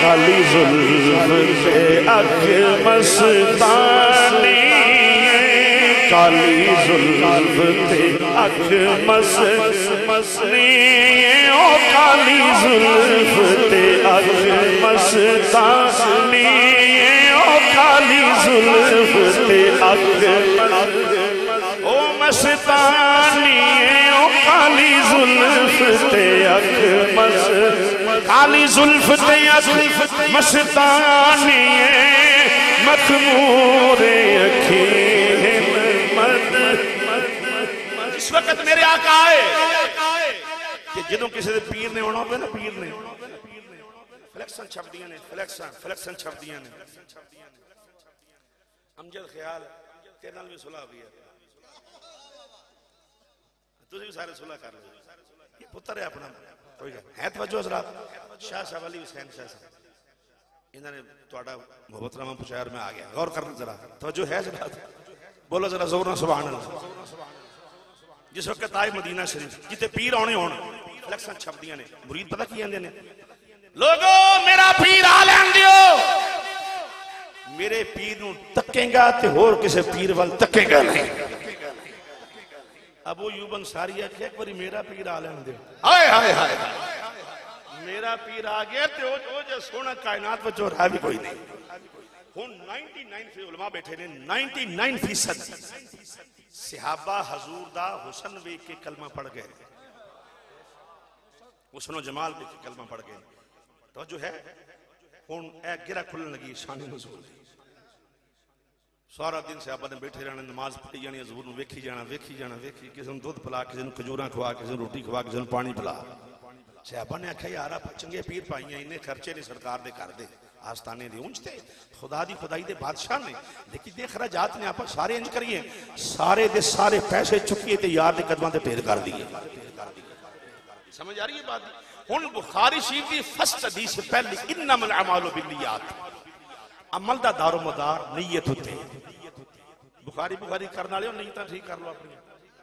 काली जुल्फ पे अख मस्तानी, काली जुल्फ पे अख मस्तानी, ओ काली जुल्फ पे अख मस्तानी, ओ काली जुल्फ पे अख ओ मस्तानी, ओ काली जुल्फ ते अख काली जुल्फ ते अख मस्तानी, मखमूरे अखीं मद। इस वक्त मेरे आका आए कि ਜਦੋਂ ਕਿਸੇ ਦੇ ਪੀਰ ਨੇ ਆਉਣਾ ਹੋਵੇ ना, पीर ने फ्लैक्सन छपदियां ने, फ्लैक्सन छपदियां ने। अमजद ख्याल तेरे नाल भी सुलह हुई है, तुझे भी सारे सुलह कर लो। ये पुत्र है अपना, कोई है तवज्जो हज़रात। शाह साहब अली हुसैन शाह साहब इन्होंने तुहाडा मोहब्बतनामा पहुंचाया, मैं आ गया। गौर करना जरा, तवज्जो है जरा, बोलो जरा जोर ना सुभान अल्लाह। जिस वक्त आए मदीना शरीफ जिते पीर आने होण, फ्लैक्सन छपदियां ने, मुरीद पता की आंदे ने, लोगो मेरा पीर आ लैन दियो। मेरे पीर नूं तकेगा ते होर किसे पीर वाल तकेगा नहीं। अबू यूब अंसारी आखे एक बारी मेरा पीर आ लैन दे। हाय हाय हाय, मेरा पीर आ गया ते ओ जो सोना कायनात विच रहा भी कोई नहीं। हुण 99% उलमा बैठे ने, 99% सहाबा हजूर दा हुसन वेख के कलमा पढ़ गए, हुस्न जमाल देख के कलमा पढ़ गए। तो जो है हुण ए गिरा खुलन लगी शान नज़ूल। सारा दिन सहाबा ने बैठे रहना, नमाज पढ़ी जानी, हजूर नूं वेखी जाना, वेखी जाना, वेखी, किसी नूं दुध पिला, किसी नूं खजूरां खवा, किसी नूं रोटी खवा, किसी नूं पानी पिला। सहाबा ने आख्या यार आप चंगे पीर पाइयां, इन्ने खर्चे नहीं सरकार दे कर दे, आस्थाने दे ऊंचते खुदा दी खुदाई दे बादशाह ने, लेकिन दे खराजात ने आप सारे इंज करिए, सारे दे सारे पैसे चुकिए ते यार दे कदमां ते ढेर कर दिए। समझ आ रही है बात? हुण बुखारी शरीफ की फर्स्ट हदीस पहली, इन्नमल अमालु बिन्नियात, अमल दा दारो मदार नीयत होते। बुखारी करने वाले नीयत ठीक कर लो अपनी।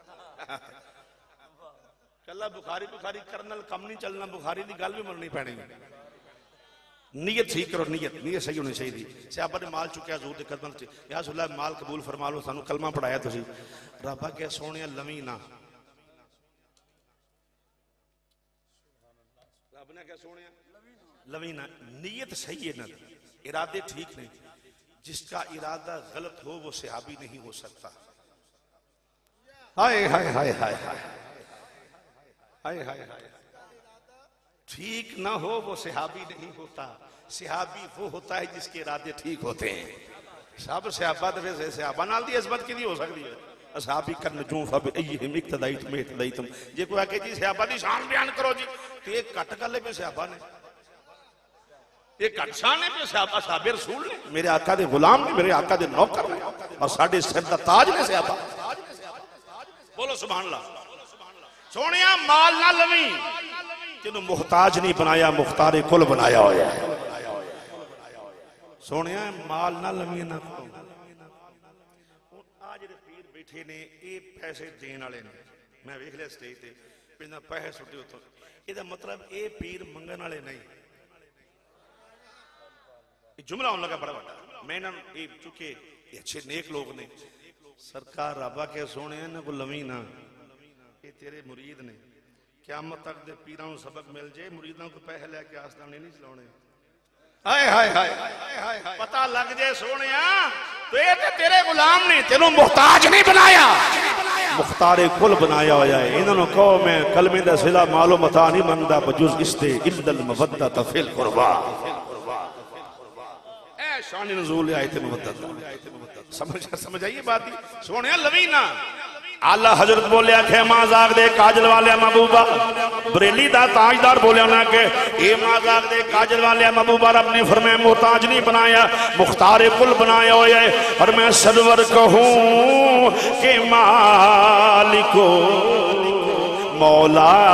कला बुखारी करने कम नहीं चलना, बुखारी की गल भी मननी पैनी। नीयत ठीक करो, नीयत सही होनी चाहिए। सहाबा ने माल चुकया हजूर दे कदमां च, या रसूल अल्लाह माल कबूल फरमा लो, सानू कलमा पढ़ाया तुसी। रब आख्या सोहणिया लवी ना, रब ने क्या सोहणिया लवी ना, नीयत सही है ना, इरादे ठीक नहीं। जिसका इरादा गलत हो वो सहाबी नहीं हो सकता। हाय हाय हाय हाय हाय हाय हाय हाय, ठीक ना हो वो सहाबी नहीं होता। सहाबी वो होता है जिसके इरादे ठीक होते हैं। सब सहाबा तो वैसे सहाबा नाल दी इज़्ज़त की हो सकती है। असहाबी का नजूम फबिअय्यिहिम इक्तदैतुम इहतदैतुम। जे कोई आके जी सहाबा दी शान बयान करो जी, तो एक घट गल है सहाबा ने, एक घट शान है सहाबा, साहबे रसूल ने, मेरे आका दे गुलाम ने, मेरे आका दे नौकर ने, और साडे सिर दा ताज ने सहाबा। बोलो सुभान अल्लाह। सोनिया माल ना लवी, तेनू मुहताज नहीं बनाया, मुख्तारे कुल बनाया होया है। सोनिया माल ना लवी ना। आज जेडे पीर बैठे ने ये पैसे देने वाले ने, मैं वेख लिया स्टेज ते पिंडा पैसे सुट्टे उतो, इहदा मतलब ये पीर मंगन वाले नहीं। जुमला होने लगा बड़ा बड़ा। मैं ये चूंकि अच्छे नेक लोग ने, सरकार रबा के सोने इन्हां को लवी ना, ये तेरे मुरीद ने, क़यामत तक दे पीरां नूं सबक मिल जाए, मुरीदां को पैसे लैके आस्ताने नहीं चलाने। हाय हाय हाय हाय, पता लग जाए सोनिया तो ये तेरे गुलाम ने, तेनों मुहताज नहीं बनाया, मुख्तारे कुल बनाया होया है। इन्होंने कहो मैं कलमे दा सिला मालो मता नहीं मनदा बजुज इसते इल्लल मवद्दत फिल कुर्बा। ए शान नज़ूल आयत मवद्दत, समझ आइए बात। सोनिया लवी ना। आला हजरत बोलिया खे माजाक दे काजल वाले महबूबा, बरेली दा ताजदार बोलिया ना के ए माजाक दे काजल वाले महबूबा, अपने फरमाए मोहताज नहीं बनाया, मुख्तार कुल बनाया होया है। और मैं सदवर कहूं के मालिको मौला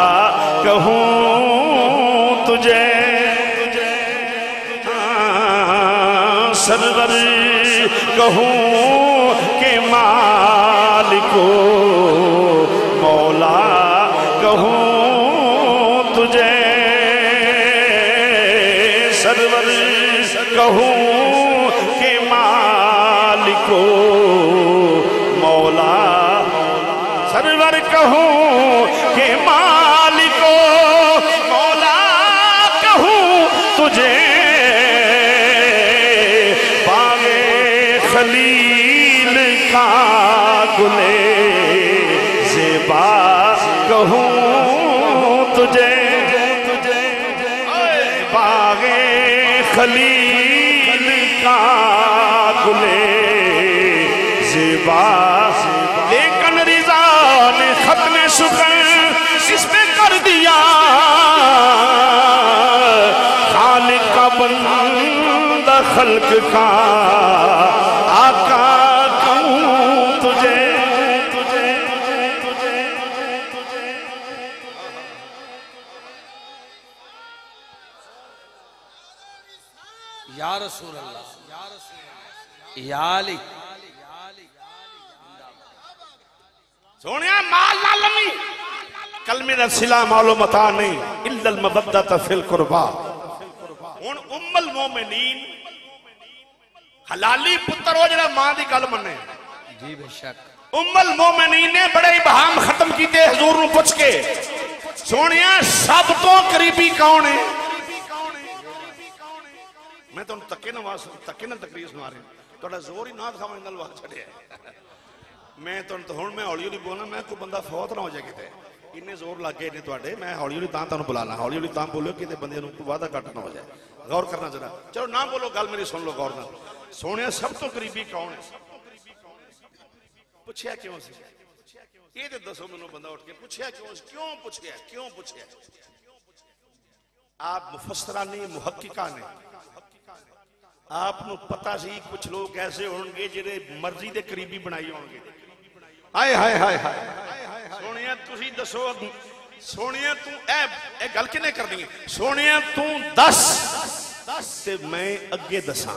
कहूं तुझे, सदवर कहूं के मालिको मौला कहूं तुझे, सरवर कहूँ के मालिको मौला, सरवर कहूँ के मालिको मौला कहूँ तुझे, बागे खलील का गुले ज़ेबा कहूँ तुझे, बागे खलील का गुले ज़ेबा। लेकिन रिजा ने खत्म सुखन इसमें कर दिया, खालिक का बंदा खल्क का आका कहूँ तुझे, या रसूल अल्लाह, या रसूल या अली। सोनिया माल ना लमी कल मेरा सिला मालो मता नहीं इल्लल मवद्दत फिल कुर्बा। हुन उम्मुल मोमिनीन हलाली पुत्र हो जरा मां दी गल मन्ने जी बेशक। उम्मुल मोमिनीन ने बड़े बहाम खत्म कीते हुजूर नु पूछ के, सोनिया सब तो करीबी कौन है? मैं तुम तके ना तकरीर सुना रही, थोड़ा जोर ही ना दिखावा इंदल वाह छड़े मैं तुम तो हुन मैं हौली हौली बोलना, मैं कोई बंदा फौत ना हो जाए किते, इन्ने जोर लग गए ने तुहाडे, मैं हौली हौली तां तुहानू बुलाना, हौली हौली तां बोलो किते बंदे नू वादा घट ना हो जाए। गौर करना जरा, चलो ना बोलो गल मेरी सुन लो गौर नाल। सोनिया सब तो करीबी कौन है? पूछया क्यों सी? ये ते दसो मैनू बंदा उठ के पूछया क्यों? क्यों पूछया? क्यों पूछया? आप मुफस्सरा ने मुहक्किका ने आपनू पता सी कुछ लोग ऐसे होंगे जिहड़े मर्जी दे करीबी बनाई होंगे। हाय हाय हाय हाय सोनिया तुसी दसो, सोनिया तू ए गल किने कर दी? सोनिया तू दस ते मैं अगे दसा।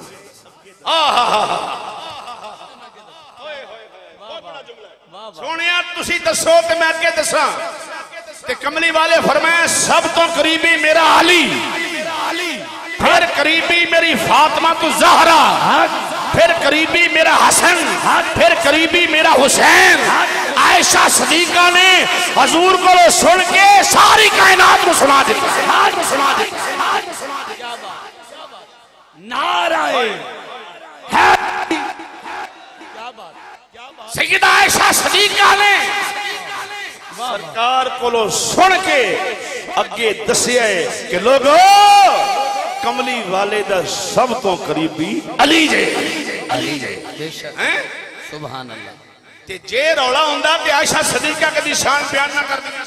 सोनिया तुसी दसो ते मैं अगे दसा। ते कमली वाले फरमाया सब तो करीबी मेरा अली, फिर करीबी मेरी फातिमा तु ज़हरा, फिर करीबी मेरा हसन, फिर करीबी मेरा हुसैन। आयशा सदीका ने हजूर को सुन के सारी कायनात को सुना दी। नाराए सैयदा आयशा सदीका ने सरकार को सुन के अगे दसिया कि लोगो कमली वाले दा सब तो करीबी अली जे, अली जे बेशक सुभान अल्लाह। ते जे रौला हुंदा ते आयशा सदीका कदी शान बयान ना करदियां।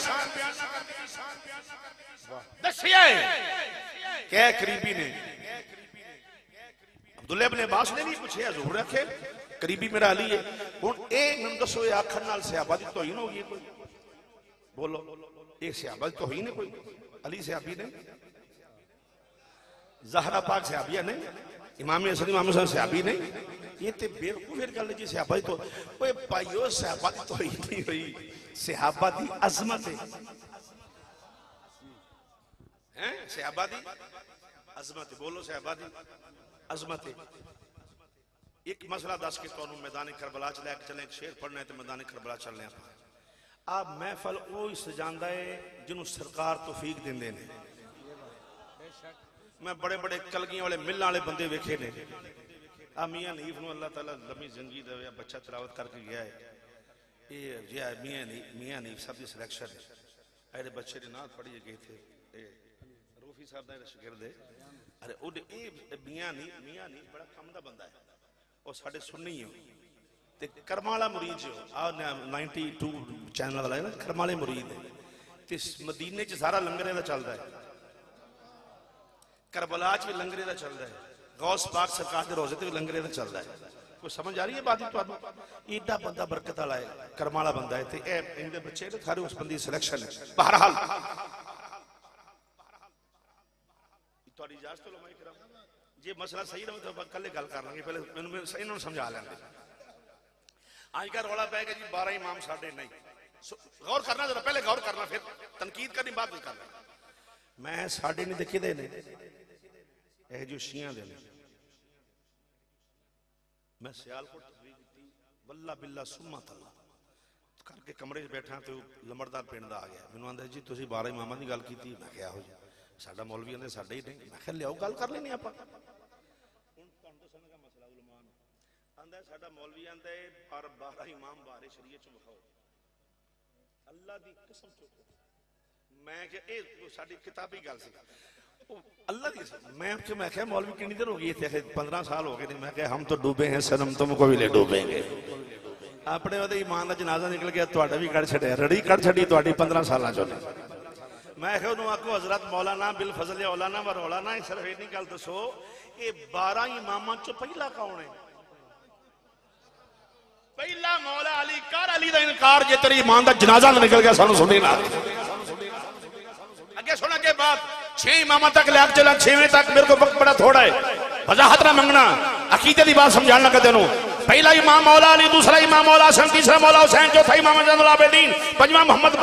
दसिया क्या करीबी ने? अब्दुल्ला इब्न अब्बास ने भी पूछे, हुजूर रखे करीबी मेरा अली है। हुन ए मैनूं दसो, ए आखन नाल सहाबा दी तौहीन हो गई कोई? बोलो, ये सहाबा दी तौहीन है कोई? अली सहाबी नहीं, ज़हरा पाक सहाबिया नहीं, इमाम हसन इमाम हुसैन सहाबी नहीं। ये ते बेवकूफ गल जी सहाबा तो ओए भाईओ सहाबा दी तौहीन नहीं हुई, सहाबा दी अजमत है, हैं सहाबा दी अजमत है। बोलो सहाबा दी अजमत है। एक मसला दस के तुहानू मैदान करबला च लैके चले, एक शेर पढ़ना है तो मैदान करबला चलने आप महफल वो सजांदा है जिन्हों सरकार तौफीक देंदे ने। मैं बड़े बड़े कलगियां वाले मिलने वाले बंदे वेखे ने। मियां हनीफ नूं अल्लाह ताला लम्मी जिंदगी देवे, बच्चा तिलावत करके गया है, ये जिया मियां हनीफ साहब की सिलेक्शन है। अरे बच्चे ने नात पढ़ी गए थे रूफी साहब का शागिर्द है। अरे मियां हनीफ बड़ा कम दा बंदा है, वो साडे सुन्नी हो ते करमाला मुरीद जो 92 चैनल वाला है ना, करमाले मुरीद है। ते मदीने च सारा लंगरे दा चलदा है, करबला च भी लंगरे दा चलदा है, गौस पाक सरकार के रोजे ते भी लंगरे दा चलदा है। कोई समझ आ रही है बात? तुहानू एडा बंदा बरकत वाला है, करमाला बंदा है, ते ए इनदे बच्चे ने थारे उस बंदी सिलेक्शन है। बहरहाल तुहाडी इजाजत लो मैं करां, जे मसला सही रहे तो कल गल कर लांगे, पहले मैनूं सही इन्हां नूं समझा लैंदे। आज का रौला पै गया जी 12 इमाम साडे नहीं। गौर करना जरा, पहले गौर करना फिर तनकीद करनी बाद में करना। मैं साडे नहीं देखे दे ने, ਇਹ ਜੋ ਸ਼ੀਆਂ ਦੇ ਨੇ मैं सियालकोट तकरीर की वल्ला बिल्ला सुम्मा तल्ला करके कमरे बैठा तो लंबड़दार पिंड का आ गया मैनू आंदा जी तुसीं 12 इमामां की गल की मैं क्या हो जी साडा मौलवी आंदे साडे ही नहीं मैं क्या लियाओ गल कर लेनी आपां हुण तुहानूं दस्सण दा मसला उलमान आंदा साडा मौलवी आंदा है पर 12 इमाम बारे शरीयत च विखाओ अल्लाह दी कसम चुको मैं कि ये साडी किताबी गल सी अल्लाह की मैं क्या मौलवी कितनी देर हो गई थे 15 साल हो गए नहीं मैं क्या हम तो डूबे हैं सनम तुमको भी ले डूबेंगे अपने वो ईमान का जनाजा निकल गया तुहाडा भी कड़ छड़िया रड़ी कड़ छड़ी तुहाडी 15 साल चो मैं क्या उन्होंने आखो हजरत मौलाना बिल फजल औलाना व रौलाना सिर्फ इतनी गल दसो ये 12 इमामां चो पहला कौन है पहला मौला अली कर अली दा इनकार जे तेरी ईमान का जनाजा निकल गया सानू सुनी ना अगे सुना के बाद 6 इमामा तक लैक चला 6वें तक मेरे को वक्त बड़ा थोड़ा है वजाहत ना मंगना अकीदे की बात समझाना लगा तेनों पहला इमाम मौला अली दूसरा इमाम मौला हसन तीसरा मौला हुसैन चौथा इमाम ज़ैनुल आबिदीन पंजवां मोहम्मद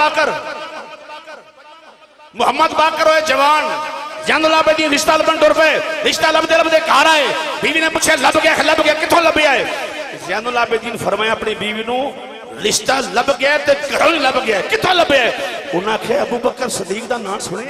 बाकर होए जवान ज़ैनुल आबिदीन रिश्ता लबन टुर पे रिश्ता लबदे घर आए बीवी ने पूछा लब गया किथों लभ्या है ज़ैनुल आबिदीन फरमाया अपनी बीवी नूं रिश्ता लब गया ते घरों ही लब गया किथों लभ्या उन्हें आख्या अबू बकर सदीक दा नाम सुने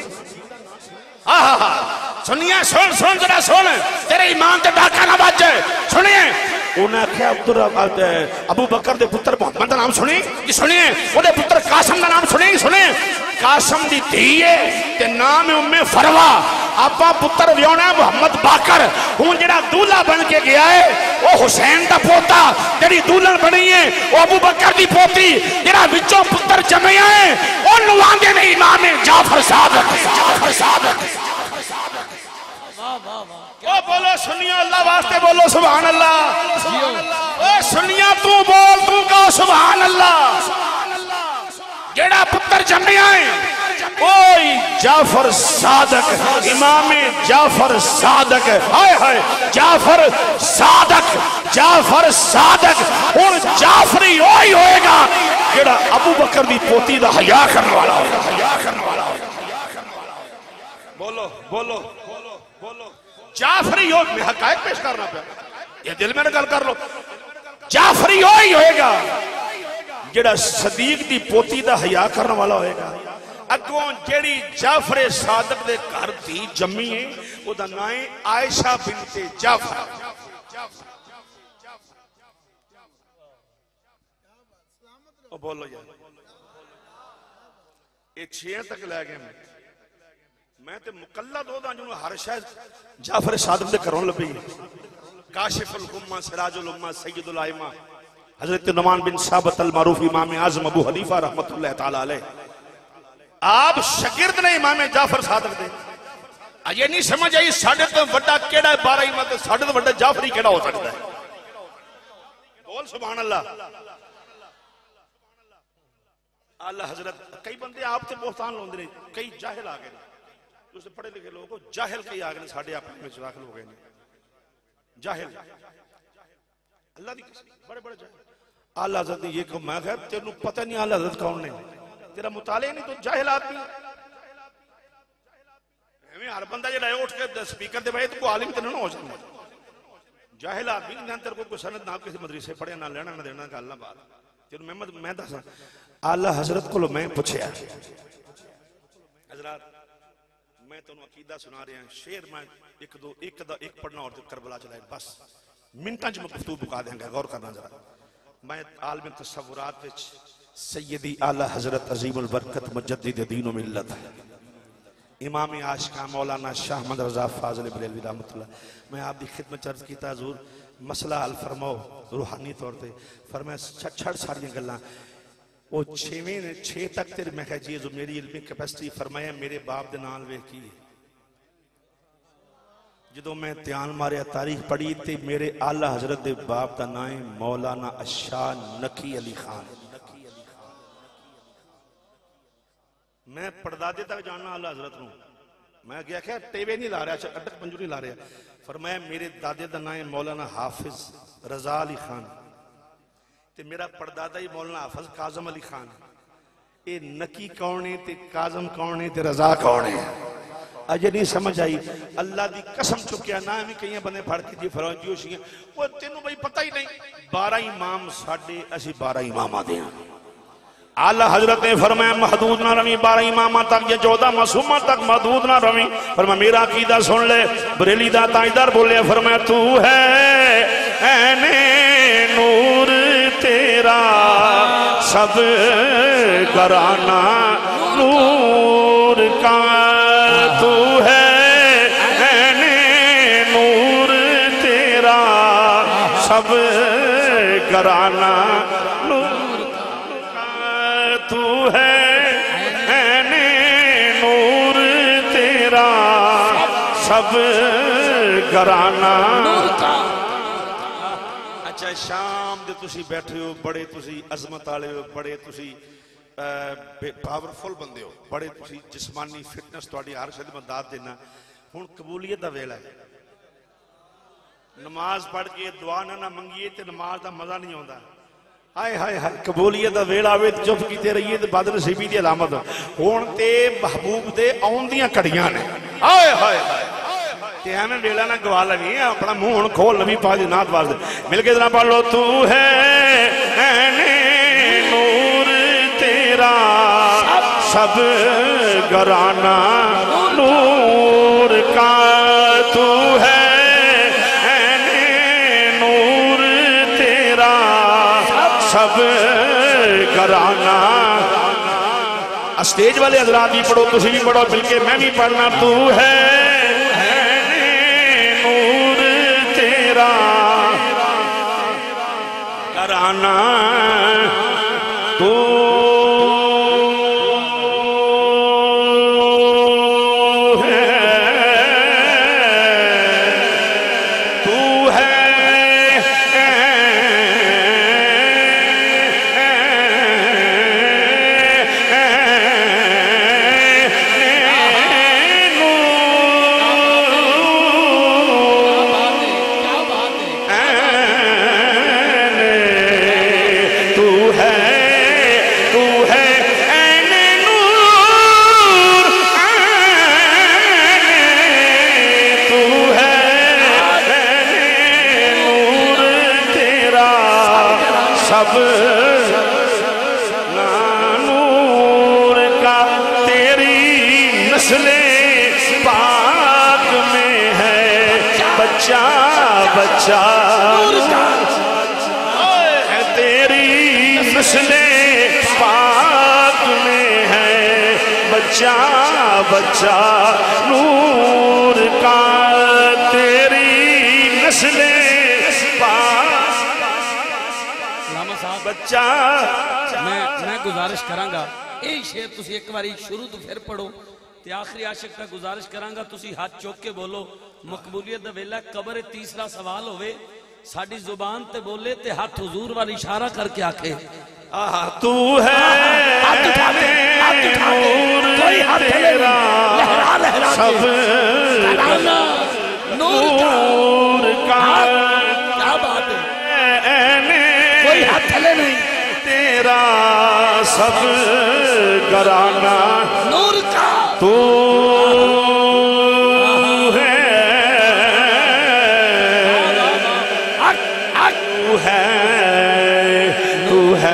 सुनिए सुन जरा सुन तेरे ईमान ते डाका ना बज सुनिए उन्हें आख्या अबू बकर दे पुत्र मोहम्मद दा नाम सुनी जी सुनिए ओदे पुत्र कासिम दा नाम सुनिए कासिम दी धी है ते नाम है उम्मे फरवा आपा पुत्र व्योना मोहम्मद बाकर हुन जेड़ा दूल्हा बन के गया है वो हुसैन दा पोता जेड़ी दुल्हन बनी है वो अबू बकर दी पोती जेड़ा विचों पुत्र जमया है ओनु आंदे ने इमाम जाफर सादिक ओ बोलो सुनियो अल्लाह वास्ते बोलो सुभान अल्लाह ओ सुनिया तू बोल तू कहो सुभान अल्लाह जेड़ा पुत्र जमया है ओए जाफर सादिक इमाम जाफर सादिक हाय हाय जाफर सादिक हुन जाफरी ओही होएगा जेड़ा अबू बकर दी पोती दा हया करने वाला होगा बोलो जाफरी हो मैं हकायक पेश करना पे ये दिल में गल कर लो जाफरी ही होएगा जेड़ा सदीक दी पोती दा हया करने वाला होएगा अगों जेड़ी जाफरे सादिक दे घर दी जम्मी है ओदा नाम है आयशा बिनते जाफर ओ बोलो यार ये 6 तक ले गए मैं तो मुकल्लद होदा जिन्हों हर शायद जाफर सादिक दे घरों लभी काशिफुल उम्मा सिराजुल उम्मा सय्यदुल आइमा हजरत नुमान बिन साबत अल मारूफ इमाम आज़म अबू हनीफा रहमतुल्लाह तआला अलैह आप शागिर्द ने इमाम जाफर सादिक दे अजे नहीं समझ आई साडे तो बड़ा केड़ा 12 इमाम ते साडे तो बड़ा जाफरी केड़ा हो सकता है बोल सुभान अल्लाह अल्लाह हजरत कई बंदे आप ते बोहतान लाउंदे ने कई जाहिल आ गए उससे पढ़े लिखे लोग जाहिल कई आ गए साढ़े अपने में दाखिल हो गए जाहिल अल्लाह दी बड़े जाहिल आला हज़रत ने ये कहा मैं कहा तेनू पता नहीं आला हज़रत कौन ने तेरा मुताले नहीं तो जाहिल आदमी हर बंदा जो उठ के स्पीकर दे भाई तो आलिम तो नहीं हो सकता जाहिल आदमी ना तेरे को सनद ना किसी मदरसे पढ़िया ना लेना ना देना गल ना बात तेन मैं दस आला हज़रत को मैं पूछया हज़रत मैं तुहानू अकीदा सुना रहा शेर मैं एक पढ़ना और करबला चलाए बस मिनटां च मैं गुफ्तगू मुका देंगा गौर करना जरा मैं आलम तसव्वुरात विच सैयदी आला हज़रत अज़ीमुल बरकत मुजद्दिद दीन व मिल्लत इमाम आशिका मौलाना शाह अहमद रज़ा फाज़िल बरेलवी रहमतुल्लाह मैं आपकी खिदमत अर्ज़ कीता हज़ूर मसला हल फरमाओ रूहानी तौर पर फरमाया छड़ सारियां गल्लां वो 6 तक तेरे मैं जी जो मेरी इल्मी कैपेसिटी फरमाया मेरे बाप दे नाल वेख की जो मैं ध्यान मारिया तारीख पढ़ी ते मेरे आला हज़रत दे बाप का नाम है मौलाना अशाह नकी अली खान मैं पड़दादे तक जानना आला हज़रत नूं मैं क्या क्या टेवे नहीं ला रहा अटक पंजू नहीं ला रहा फरमाया मेरे दादे का नाम है मौलाना हाफिज रजा अली खान ते मेरा पड़दादा ही मौलाना हाफिज काजम अली खान ये नकी कौन है ते काजम कौन है ते रजा कौन है अजे नहीं समझ आई। अल्लाह की कसम चुकिया ना भी कई बंदे फड़ के जी फरौन जी होशियां वो तेनू भाई पता ही नहीं 12 इमाम साडे असी 12 इमामां दे हां। आला हजरत ने फरमाया महदूद ना रवी 12 इमामा तक या 14 मासूमा तक महदूद ना रवी। फरमाया मेरा अकीदा सुन ले। बरेली दा ताजदार बोले फरमाया तू है ऐने नूर तेरा सब घराना नूर का तू है ऐने नूर तेरा सब घराना नूर का तू है ऐने नूर तेरा सब घराना। अच्छा शाम दे तुसी बैठे हो बड़े तुसी अजमत वाले हो बड़े तुसी पावरफुल बंदे हो बड़े तुसी जिस्मानी फिटनेस तुहाडी हर शे मैं दाद देना। हुण कबूलियत दा वेला है। नमाज पढ़ के दुआ ना मंगीए ते नमाज दा मजा नहीं आउंदा। हाय हाय हाय कबूलियत दा वेला आवे ते चुप कीते रहिए ते बदनसीबी दी अलामत। हुण ते महबूब दे आउण दीयां घड़ियां ने। हाय हाय हाय ते एवें वेला ना गवा लवी अपना मुंह हुण खोल लवी पा दी नात वास्ते मिल के जना पढ़ लो तू है ऐने नूर तेरा सब घराना नूर का तू है ऐने नूर तेरा सब घराना। स्टेज वाले हजरात भी पढ़ो तुसी भी पढ़ो मिलके मैं भी पढ़ना तू है नूर तेरा घराना तू सब नूर का तेरी नस्ले पाक में है बच्चा बच्चा तेरी नस्ले पाक में है बच्चा बच्चा नूर का तेरी नस्ले बच्चा। मैं गुजारिश करांगा यही शेर तुसी एक बारी शुरू तो फिर पढ़ो ते आखिरी आशिक का गुजारिश करांगा तुसी हाथ चौक के बोलो मकबूलियत दा वेला कबर तीसरा सवाल होवे साडी जुबान ते बोले ते हाथ हुजूर वाल इशारा करके आखे आहा तू है नूर तेरा सब नूर का क्या बात है कोई हाथ थले नहीं तेरा सब घराना नूर का तू है तू है तू है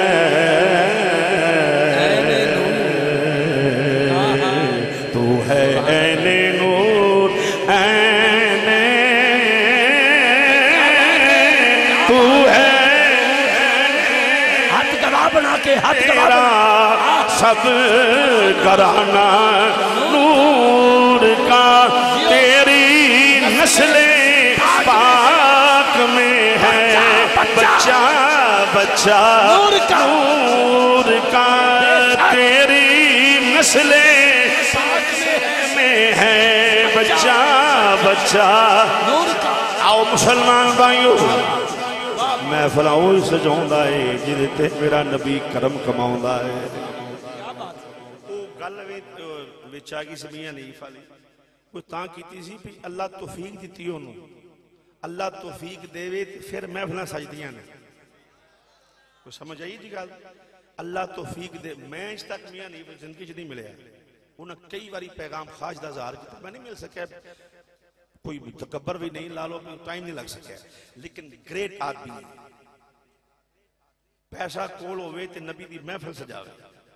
तू है ऐने नूर ऐने तू है बना के हाथ तेरा सब घराना नूर का तेरी नस्ले पाक में है बच्चा बच्चा नूर का तेरी नस्ले में है बच्चा बच्चा। आओ मुसलमान भाइयों महफिल सजाउंदा है जिहदे मेरा नबी करम कमाउंदा है। वो गल विच आ गई सी मियां नीफ वाली कोई तां कीती सी भी अल्लाह तौफीक दित्ती ओनू अल्लाह तौफीक देवे फिर महफिलां सजदियां ने। कोई समझ आई जी गल अल्लाह तौफीक दे मैं इस तक मियां नीफ जिंदगी च नहीं मिलिया उन्हें कई बारी पैगाम खास का इजहार किया, मैं नहीं मिल सकिया, कोई तकबर भी नहीं, ला लो टाइम नहीं लग सकिया, लेकिन ग्रेट आदमी पैसा कोल होवे ते नबी दी महफिल सजावे।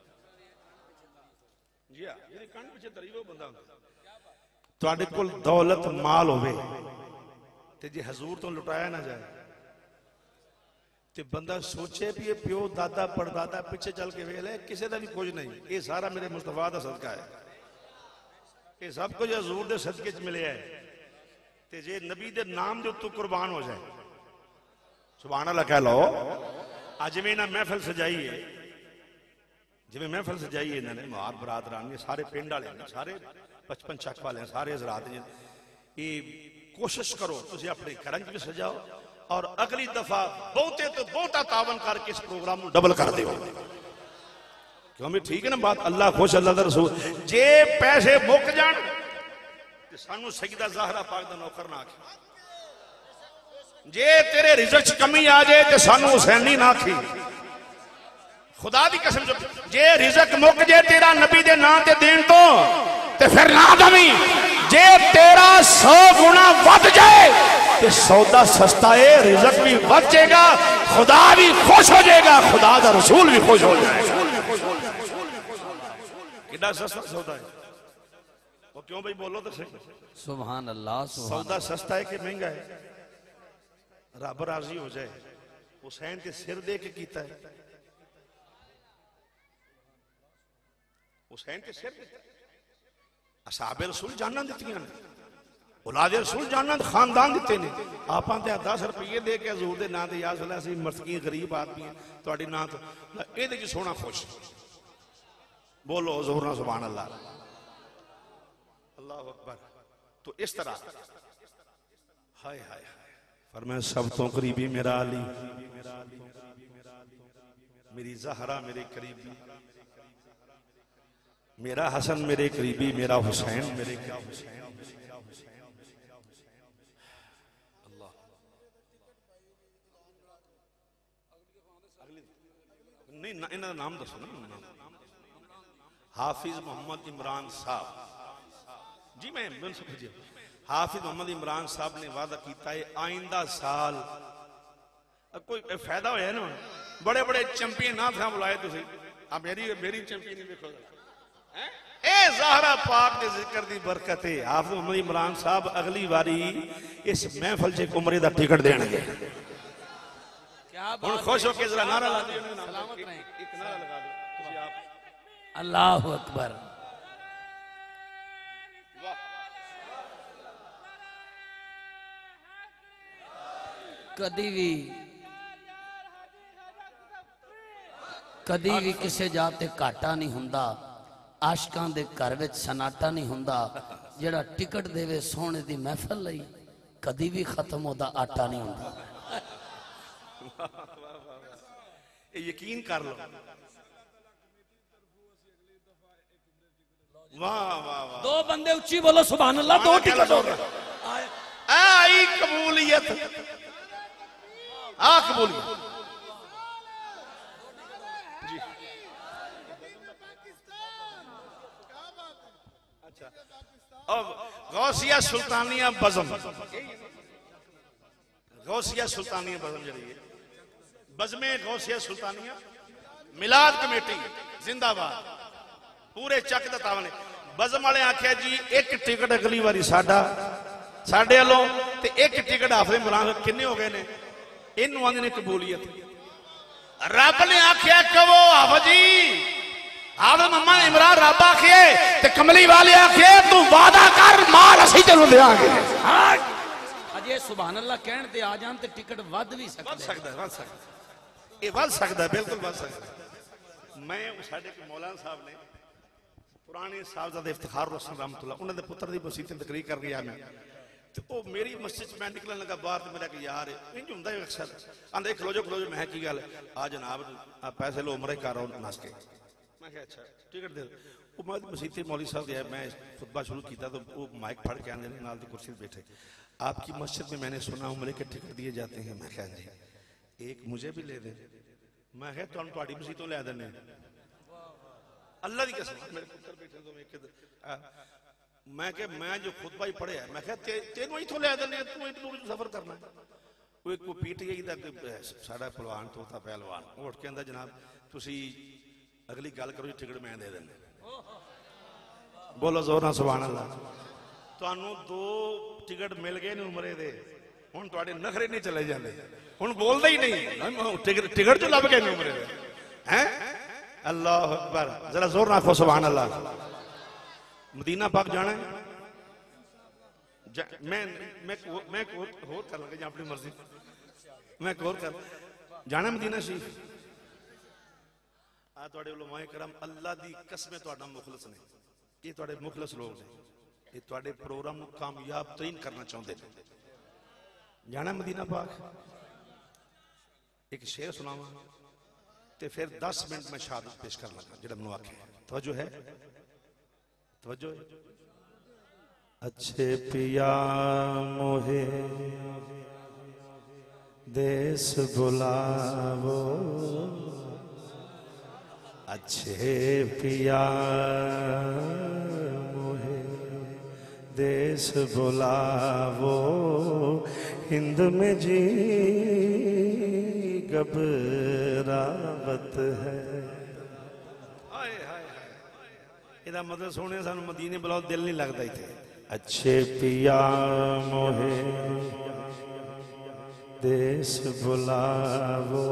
जी हां, जेदी कंध पिछे धरी वो बंदा हुंदा। तुहाडे कोल दौलत माल होवे ते जे हजूर तो लुटाया ना जाए ते बंदा सोचे भी ये प्यो दादा परदादा पिछे चल के वेख ले, किसी का भी कुछ नहीं, ये सारा मेरे मुस्तफा का सदका है, ये सब कुछ हजूर के सदके च मिले है। ते जे नबी दे नाम दे उत्तों कुर्बान हो जाए, सुभान अल्लाह कह लो। आज जिवें इन्हां महफिल सजाई है, जिवें महफिल सजाई है इन्होंने, मुहार बरादरान ने, सारे पिंड वाले ने, सारे 55 चक वाले हैं, सारे हजरात ने, ये कोशिश करो तुसीं अपने घरां च भी सजाओ और अगली दफा बहुते तो बहुता तावन करके इस प्रोग्राम को डबल कर दियो। क्यों भी ठीक है ना बात, अल्लाह खुश, अल्लाह दा रसूल। जे पैसे मुक जान ते सानू सईदा ज़हरा पाक दा नौकर ना आखे, जे तेरे रिज़्क च कमी आ जाए ते सानू हुसैनी ना आखी, खुदा दी कसम। जे रिज़्क मुक जाए तेरा नबी दे नाम ते देन तो ते फिर ना दवी, जे तेरा 100 गुना वध जाए ते सौदा सस्ता है, रिज़्क भी बचेगा, खुदा भी खुश हो जाएगा, खुदा दा रसूल भी खुश हो जाएगा। कितना सस्ता सौदा है वो, क्यों भाई बोलो तो सही। सुभान अल्लाह। सौदा सस्ता है कि महंगा है? रब राजी हो जाए। हुसैन के सिर दे के कीता है, हुसैन के सिर असहाबे रसूल जाना दित्तियां ने, औलादे रसूल जाना खानदान दिते ने। आप 10 रुपये दे के हजूर के नाम से याद सला सी मस्कीन गरीब आदमी है तुहाडे नाम तो ये सोना खुश। बोलो हजूर ना सुभान अल्लाह, अल्लाह अकबर। तो इस तरह हाय हाय फरमाया सब तो करीबी मेरा अली, मेरी ज़हरा मेरे करीबी, मेरा हसन मेरे करीबी, मेरा हुसैन मेरे करीबी। नहीं ना, इन्हों नाम दसो ना। हाफिज मोहम्मद इमरान साहब जी, मैं समझिए हाफिज मोहम्मद इमरान साहब ने वादा किया है आइंदा साल कोई फायदा होया ना, बड़े बड़े चैंपियन ना था बुलाए तुसी, मेरी चैंपियन देखो ए ज़हरा पाक के जिक्र दी बरकत है। हाफिज मोहम्मद इमरान साहब अगली बारी इस महफिल च एक उमरे दा टिकट देंगे। हुण खुश होके जरा नारा ला दियो, एक नारा लगा दो तुसी आप, अल्लाह अकबर। कदी भी किसी जाते घाटा नहीं हुंदा, आशकां दे घर विच सनाटा नहीं हुंदा, जेड़ा टिकट देवे सोने दी महफिल लई कदी भी खत्म होता आटा नहीं हुंदा। यकीन कर लो, वाह वाह वाह। दो बंदे उच्ची बोलो सुभान अल्लाह, दो टिकट हो गए। आई कबूलियत, आ कबूलियत जी। अच्छा अब गौसिया सुल्तानिया बज़म, गौसिया सुल्तानिया बज़म जी, बज़मे गौसिया सुल्तानिया मिलाद कमेटी जिंदाबाद, पूरे चक दा तावन। बज़म वाले आख्या जी एक टिकट अगली बारी साडा साडे वालों ते एक टिकट हाफिज इमरान किन्ने हो गए ने, इनू आंदे ने कबूलियत। रब ने आख्या कहो हाफिज जी, हाफिज मोहम्मद इमरान रब आखे ते कमली वाले आखे तू वादा कर माल असीं तेनू देंगे। अजे सुभान अल्लाह कहण ते आ जान ते टिकट वध भी सकदा है, ये वध सकदा है, बिल्कुल वध सकदा। मैं साडे मौलाना साहब ने पुराने साहबजादे इफ्तिखार हुसैन रहमतुल्लाह उन्होंने पुत्र की मसीह तकरीर कर गया मैं, तो वो मेरी मस्जिद मैं निकलन लगा बाहर, तो मेरा यार इंज होंदा है अक्सर, आंदे खलो जो मैं की गल आ जनाब पैसे लो उमरे कर रहा नस के। मैं क्या अच्छा टिकट दे, वो मसीह मौली साहब गया, मैं खुतबा शुरू किया तो वो माइक फड़ के आने नाल दी कुर्सी बैठे, आपकी मस्जिद में मैंने सुना उमरे के टिकट दिए जाते हैं। मैं क्या जी एक मुझे भी ले दे, मैं क्या तुहानू तुहाडी मसीह तो लिया देने। अल्लाह की कसम मेरे पुत्र बैठे तो मैं क्या मैं जो खुतबा ही पढ़िया मैं क्या तेनों इथों लिया देने तू इतनू सफर करना कोई PTI दा साडा पहलवान तोता पहलवान उठ के कहंदा जनाब तुसी अगली गल करो टिकट मैं दे देना बोलो जोर नाल सुभान अल्लाह तुहानू 2 टिकट मिल गए ने उमरे दे हुण तुहाडे नखरे नहीं चले जांदे हुण बोलदा ही नहीं टिकट जो लभ गए ने उमरे दे हैं अल्लाह अकबर जरा जोर नाल सुभान अल्लाह मदीना पाक जाना है मैं होर कर लगा अपनी मर्जी मैं होर कर जाना मदीना शरीफ आ तुहाडे उलमाए करम अल्लाह दी कसम तुहाडा मुखलस ने ये तुहाडे मुखलस लोग ने ये तुहाडे प्रोग्राम को कामयाब तरीन करना चाहते हैं जाना मदीना पाक एक शेर सुनावा ते फिर 10 मिनट में शहादत पेश कर लगा जेड़ा मैनू आखे तवज्जो है तवज्जो है अच्छे पिया मोहे देश बुलावो अच्छे पिया मोहे देश बुलावो हिंद में जी घबरावत है इहदा मतलब सोने सानू मदीने बुलाओ दिल नहीं लगता इत्थे अच्छे पिया मोहे देश बुलावो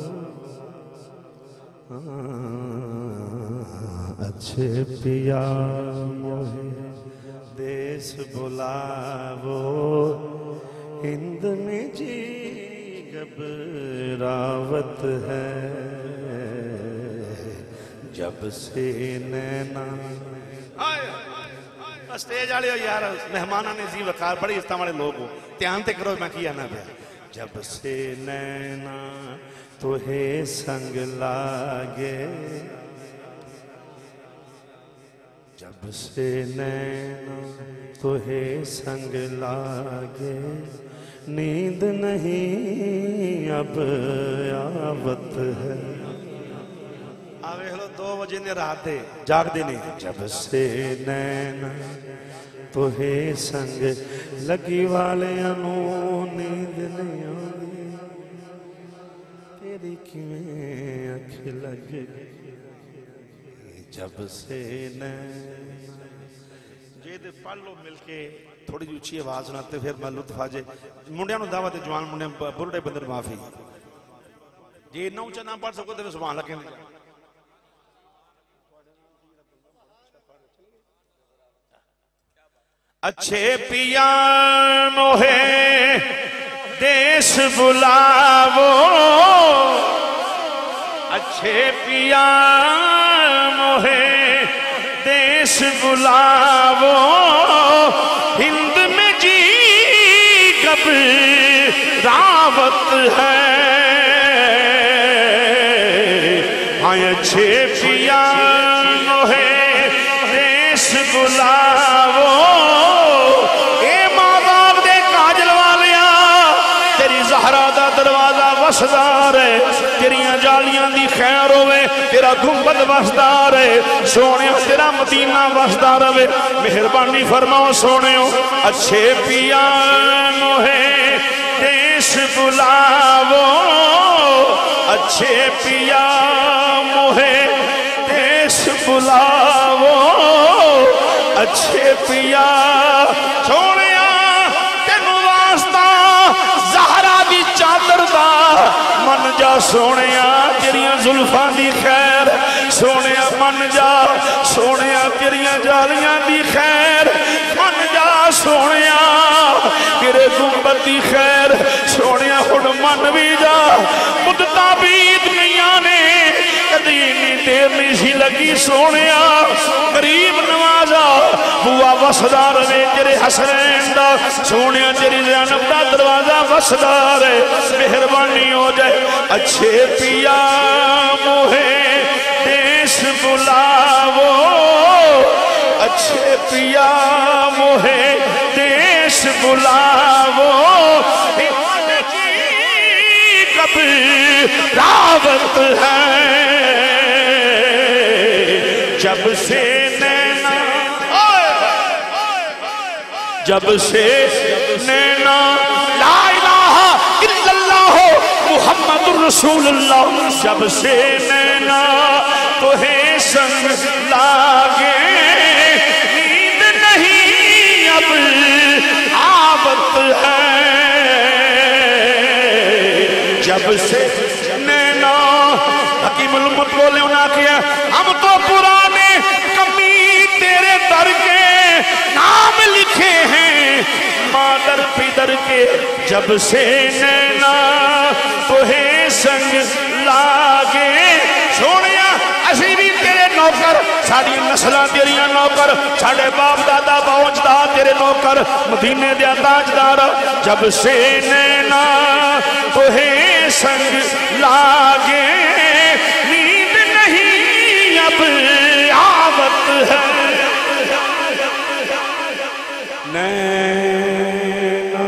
अच्छे पिया मोहे देश बुलावो हिंद में जी घबरावत है जब से नैना स्टेज वाले हो यार मेहमाना ने जी वकार बड़ी इज्जत वाले लोग हो ध्यान ते करो मैं की आना पे जब से नैना तुहे संग लागे जब से नैना तुहे संग लागे नींद नहीं अब आवत है आवे लो 2 बजे ने रात दे जागदे ने जब से नैना तुहे संग लगी वाले अनू नींद नहीं आती तेरी किवें अख लग जब से नैना जे दे पढ़ लो मिलके थोड़ी जी उच्ची आवाज सुनाते फिर मैं लुत्फ आ जाए मुंडिया नूं दावत जवान मुंडे बुरड़े बंदे माफी जे इन्ना ऊंचा ना पढ़ सको तो सुभान अल्लाह कहंदे अच्छे पिया मोहे देश बुलावो अच्छे पिया मोहे देश बुलावो हिंद में जी घबरावत है हाँ अच्छे पिया मोहे देश बुलावो दरवाजा वसदार है तेरिया जालियां दी खैर होवे तेरा गुंबद वसदार है सोने तेरा मदीना वसदा रवे मेहरबानी फरमाओ सोने अच्छे पिया मोहे देश बुलावो अच्छे पिया मोहे देश बुलावो अच्छे पिया सोने चादर दा मन जा सोने तेरिया जुल्फा दी खैर सोने मन जा सोने तेरिया जालियां दी खैर मन जा सोने तेरे गुंबद दी खैर सोने हुण मन भी जा मुद्दतां बीत गईयां ने कदी इन्नी देर नहीं सी लगी सोने गरीब नवाजा बुआ वसदा रवे तेरे हसनैन दा सोने तेरी ज़ैनब दा दरवाजा वसदा रहे मेहरबानी हो जाए अच्छे पिया मोहे देश बुलावो अच्छे पिया मोहे देश बुलावो घबरावत है जब से नैना, जब से नैना ला इलाहा इल्लल्लाह मुहम्मदुर रसूलुल्लाह, जब से नैना तो है संग लागे, नींद नहीं अब आवत है। जब से नैना हकीमुल उम्मत बोले उन्हें किया, हम तो पुराने कमी तेरे दर के नाम लिखे हैं मादर पिदर के। जब से नैना तो है संग लागे, सोनिया असी भी तेरे नौकर, साड़ी नस्ल तेरिया नौकर, साढ़े बाप दादा पहुंचदा तेरे नौकर, मदीने दे ताजदार। जब से नैना तो है संग लागे, नींद नहीं अब आवत है। नैना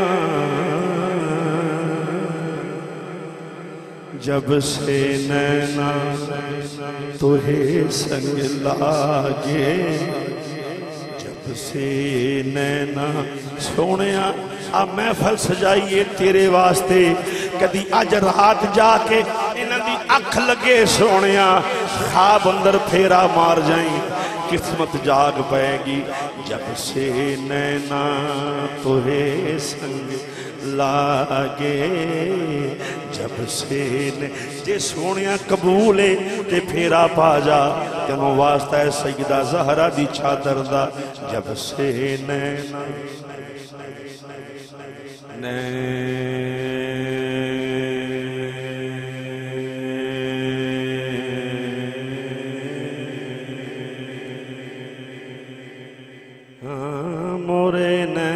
जब से नैना तुहे संग लागे, जब से नैना सोनिया आ महफल सजाइए तेरे वास्ते, कदी अज रात जाके इन्हां दी अख लगे सोनिया, ख्वाब अंदर फेरा मार जाई, किस्मत जाग पाएगी। जब से नैना तुहे संग लागे, जब से जे सोनिया कबूल है ते फेरा पा जा, तेनों वास्ता है सैयदा ज़हरा दी चादर दा। जब से नैना मोरे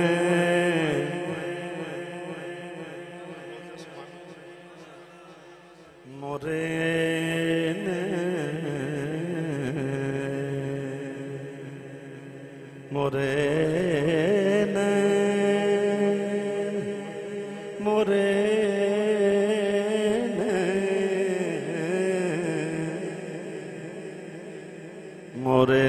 मोरे मोरे मोरे मोरे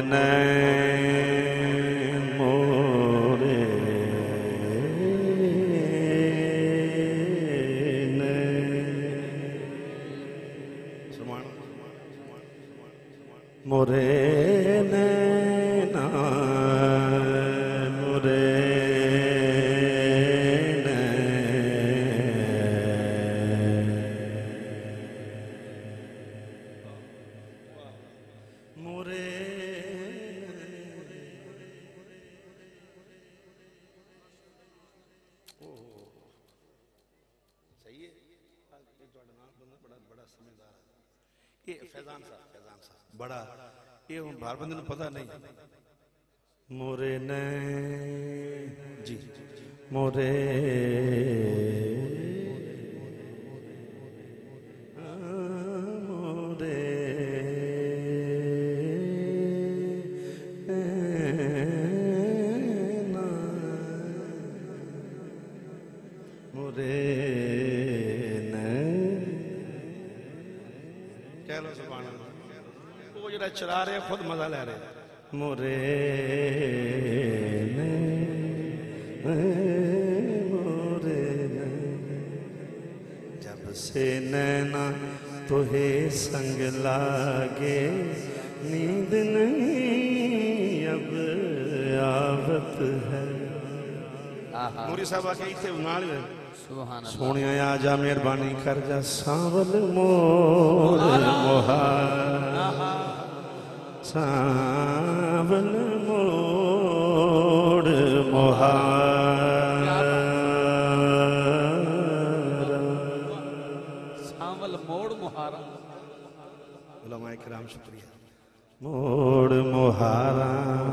मोरे नैना मोरे मोरे सही है। बड़ा समझदार ये फैजान साहब बड़ा ये बार बंदे ने पता नहीं। मोरे ने जी मोरे मोरे मोरे चलो सुभान अल्लाह। वो जरा चला रहे खुद मजा ले रहे। मोरे मोरे जब से नैना तुहे संग लागे, नींद नहीं अब आवत है। मूरी साहब आके इथे नाल सोने आ जा, मेहरबानी कर जा, सावल मोर मोहारा, सावल मोर मोहारा, सावल मोड़ मोहारा। उलमाए किराम शुक्रिया। मोड़ मोहारा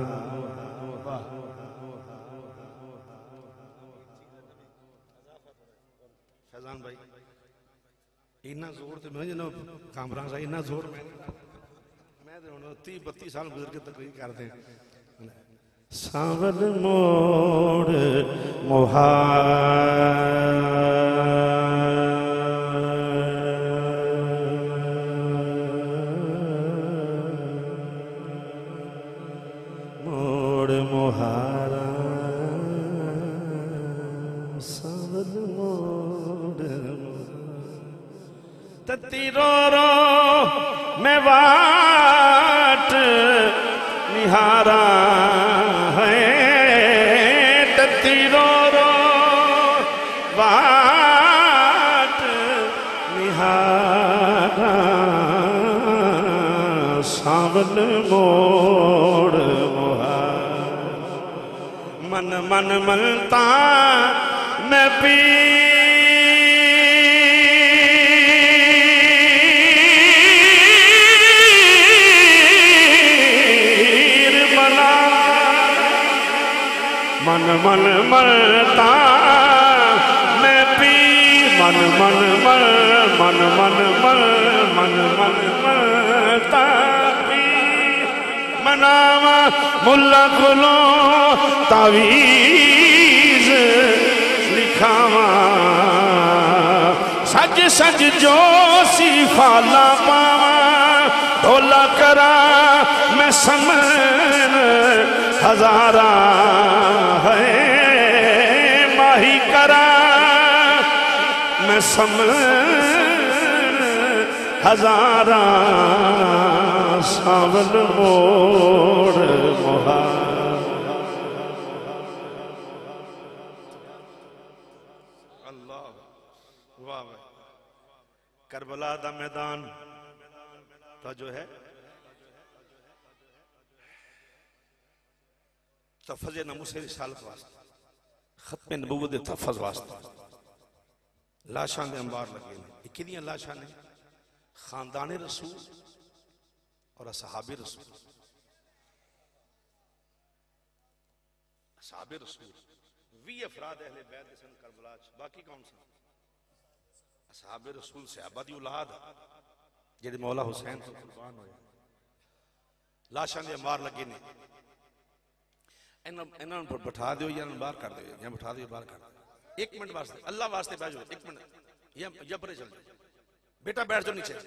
फैजान भाई इन्ना जोर तो मैं जो कामरान साहब इन्ना जोर मैं 30-32 साल गुजर के तकरीर करते हैं। सावल मोड़ मोहारा सावन मोड़ तत्ती रो रो मैं वाट निहारा है तत्ती रो रो वाट निहारा सावन मोड़ मन मन मनता मैं पीर बना मन मन मनता मैं पीर मन मन मन मन मन मन मन मन मनता मनावा मुल्ला कोलो तावीज लिखावा सज सज जो सी फाला पावा ढोला करा मैं समन हजारा है माही करा मैं समन हजारा सावन मोड़ मोहा अल्लाह वाह करबला दा मैदान तो जो है तफज़ नमूसे रिसालत वास्ते खत्म नबूवत दे तफज़ वास्ते लाशां दे अंबार लगे ने किदियां लाशां ने खानदान रसूल और असहाबे रसूल असहाबे रसूल 20 अफराद अहले बैत सन करबला बाकी कौन सा असहाबे रसूल सहाबा दी औलाद जेदे मौला हुसैन तो कुर्बान होए लाशां दे अंबार लगे ने इन्हां पर बैठा दियो या बाहर कर दियो या बैठा दियो बाहर कर दियो 1 मिनट वास्ते अल्लाह वास्ते बैठ जाओ 1 मिनट या परे चल जाओ बेटा बैठ जाओ नीचे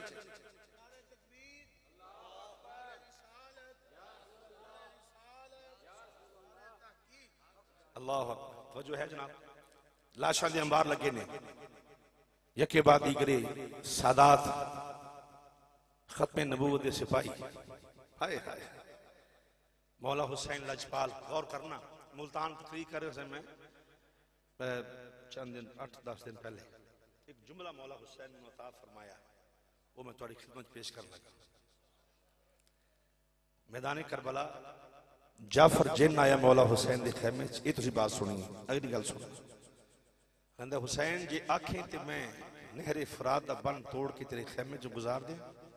अल्लाह वजह है जनाब लाशां दे अंबार लगे ने यके बाद दीगरे सादात खत्म नबूवत दे सिपाही हाय हाय मौला हुसैन लजपाल गौर करना मुल्तान तकरीर कर रहे मैं चंद दिन 8-10 दिन पहले एक जुमला मौला हुसैन ने अता फरमाया वो मैं तुम्हारी खिदमत पेश कर लगा मैदान करबला जाफर जिन आया मौला हुसैन के खैमे ये तुसी बात सुनी अगली गल सुनो कहंदा हुसैन जी आखे ते मैं नहरे फरात दा बन तोड़ के तेरे खैमे च गुजार दे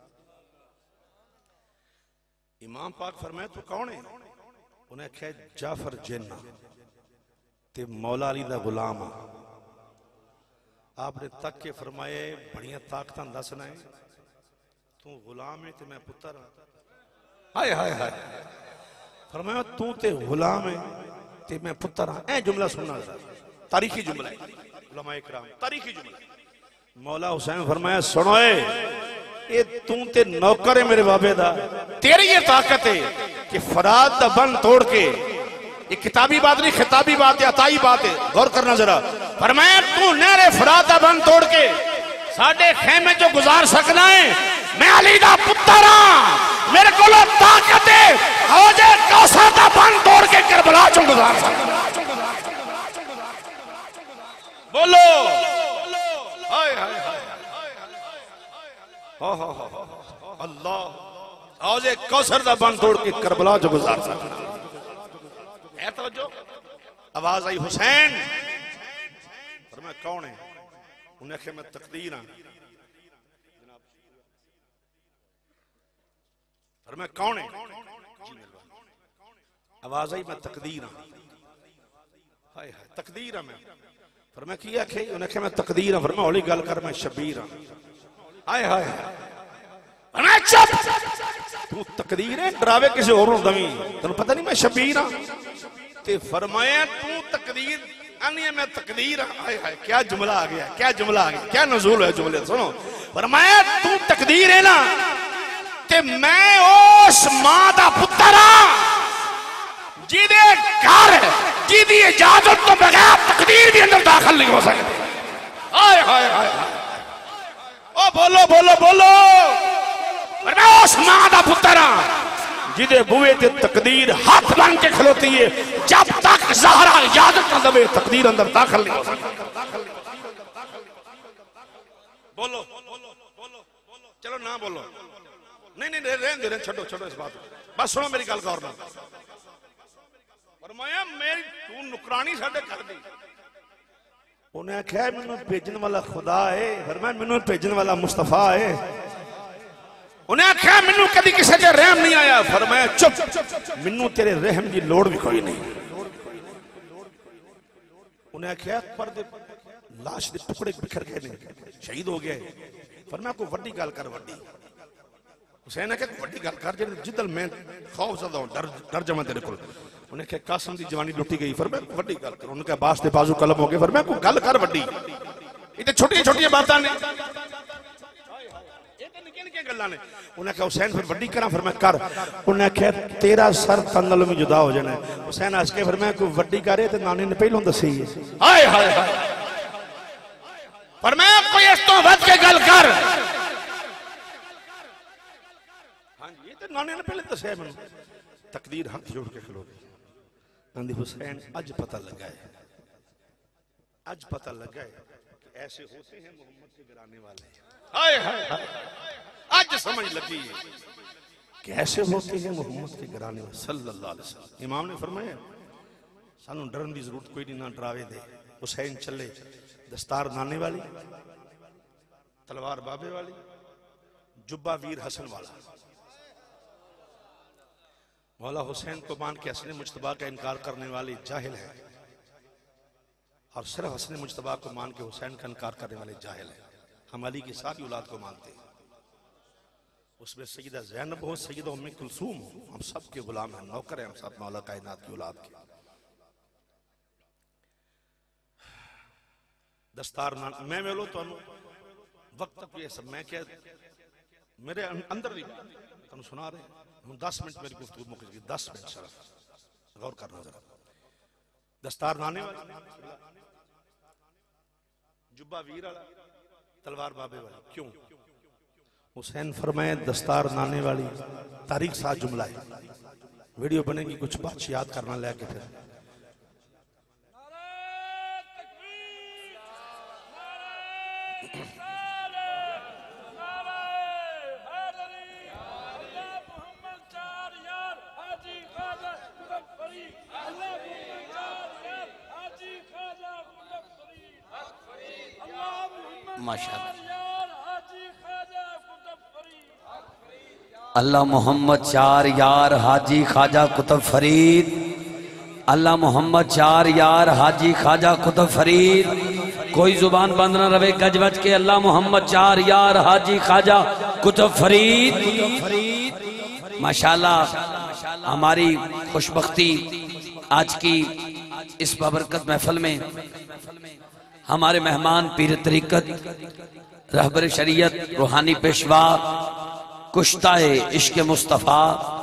इमाम पाक फरमाया तू कौन है उन्हें आख्या जाफर जिन ते मौला अली दा गुलाम आपने तक के फरमाए बड़िया ताकत दसना है तू गुलाम है ते मैं पुत्र हाय हाय हाय फरमाया तू ते गुलाम है ते मैं पुत्र हाँ ऐ जुमला सुनना तारीखी जुमला है उलमाए किराम तारीखी जुमला मौला हुसैन फरमाया सुनो ये तू ते नौकर है मेरे बाबे दा तेरी ये ताकत है कि फरात दा बन तोड़ के ये किताबी बात नहीं खिताबी बात है अताई बात है गौर करना जरा फरमाया तू नहरे फरात दा बन तोड़ के साडे खेमे चो गुजार सकना है मैं अली दा पुत्र हां मेरे को ताकत है हौजे कौसर दा बन तोड़ के करबला चो गुजार सकना बोलो हाय हाय हाय हो अल्लाह हौजे कौसर दा बन तोड़ के करबला चो गुजार सकना है तो जो आवाज आई हुसैन पर मैं कौन है उन्हें आखे मैं तकदीर हां पर मैं कौन है आवाज आई मैं तकदीर हां हाय हाय तकदीर हां मैं पर मैं की आखे उन्हें आखे मैं तकदीर हां पर मैं हौली गल कर मैं शबीर हां हाय हाय मैं चुप तू तकदीर है डरावे किसी और नु दवी तेन पता नहीं मैं शबीर हां ते फरमाया तू तकदीर अन्य मैं तकदीर हाय हाय क्या जुमला आ गया क्या जुमला आ गया क्या नज़ूल है जुमले सुनो फरमाया तू तकदीर है ना ते मैं उस मां दा पुत्र हां जिदे घर जिदी इजाजत तो बगैर तकदीर भी अंदर दाखिल जिदे बुए ते तकदीर हाथ बन के खलोती है, जब तक ज़हरा इजाजत न दे तकदीर अंदर दाखिल नहीं हो सकती। बोलो बोलो बोलो बोलो, चलो ना बोलो, नहीं नहीं रहने दे, छोड़ो छोड़ो इस बात को, बस सुनो मेरी गल गौर नाल। फरमाया मेरी तू नुकरानी साडे कर दी। उन्हें आख्या मैनू भेजने वाला खुदा है, फरमाया मैनू भेजने वाला मुस्तफा है। उन्हें आख्या मैनू कभी किसी ते रहम नहीं आया, फरमाया चुप, मैनू तेरे रहम की लोड़ भी कोई नहीं। उन्हें आख्या पर लाश के टुकड़े बिखर गए ने, शहीद हो गए, फरमाया कोई वड्डी गल कर, वड्डी। हुसैन ने कहा वड्डी गल कर जिदल मैं खौफ ज़दा हूं, डर जावां तेरे कोल। उन्हें कहा कासिम की जवानी लुटी गई, फरमाया वड्डी गल कर। उन्होंने कहा बास दे बाजू कलम हो गए, फरमाया कोई गल कर वड्डी, ये तो छोटी छोटी बातें ने, ये तो निक्की निक्की गल्लां ने। उन्हें कहा हुसैन फिर वड्डी करा, फरमाया कर। उन्हें कहा तेरा सर तन नालों भी जुदा हो जाना है। हुसैन हस के फरमाया कोई वड्डी करे तो नानी ने पहलों दसी है। हाय हाय हाय, फरमाया कोई इस तो वध के गल कर। हां ये तो नानी ने पहले दसिया मैनू। तकदीर हाथ जोड़ के खलो गई, आंदी हुसैन अज पता लगा है, अज पता लगा है कि ऐसे होते हैं मोहम्मद के गिराने वाले। हाय हाय हाय, आज समझ लगी है कि ऐसे होते हैं मोहम्मद के गिराने वाले सल्लल्लाहु अलैहि वसल्लम। इमाम ने फरमाया सानू डरन की जरूरत कोई नहीं, ना डरावे दे। हुसैन चले, दस्तार नाने वाली, तलवार बाबे वाली, जुब्बा वीर हसन वाला। मौला हुसैन को मान के हसन मुज्तबा का इनकार करने वाले जाहिल है, और सिर्फ हसन मुज्तबा को मान के हुसैन का इनकार करने वाले जाहिल है। हम अली की सारी औलाद को मानते हैं, उसमें सैयदा ज़ैनब हो, सैयदा उम्मे कुलसूम हो, हम सब के गुलाम हैं, नौकर हैं हम सब मौला कायनात की औलाद के। दस्तार मैं मिलो तो वक्त तक ये सब मैं क्या मेरे अंदर नहीं तुम सुना रहे हम 10 मिनट मेरी गुफ्तगू मुक गई, 10 मिनट सिर्फ गौर करना जरा। दस्तार नाने वाला, जुब्बा वीर वाला, तलवार बाबे वाला। क्यों? हुसैन फरमाए दस्तार नाने वाली तारीख साथ जुमला है, वीडियो बनेगी कुछ बात याद करना लेके फिर। अल्लाह मोहम्मद चार यार हाजी ख्वाजा कुतुब फरीद, अल्लाह मोहम्मद चार यार हाजी ख्वाजा कुतुब फरीद। कोई जुबान बंद ना रहे, गज बज के अल्लाह मोहम्मद चार यार हाजी ख्वाजा कुतुब फरीद। माशाल्लाह हमारी खुशबख्ती आज की इस बाबरकत महफल में हमारे मेहमान पीर तरीकत, रहबर शरीयत, रूहानी पेशवा, कुश्ताए इश्क मुस्तफ़ा,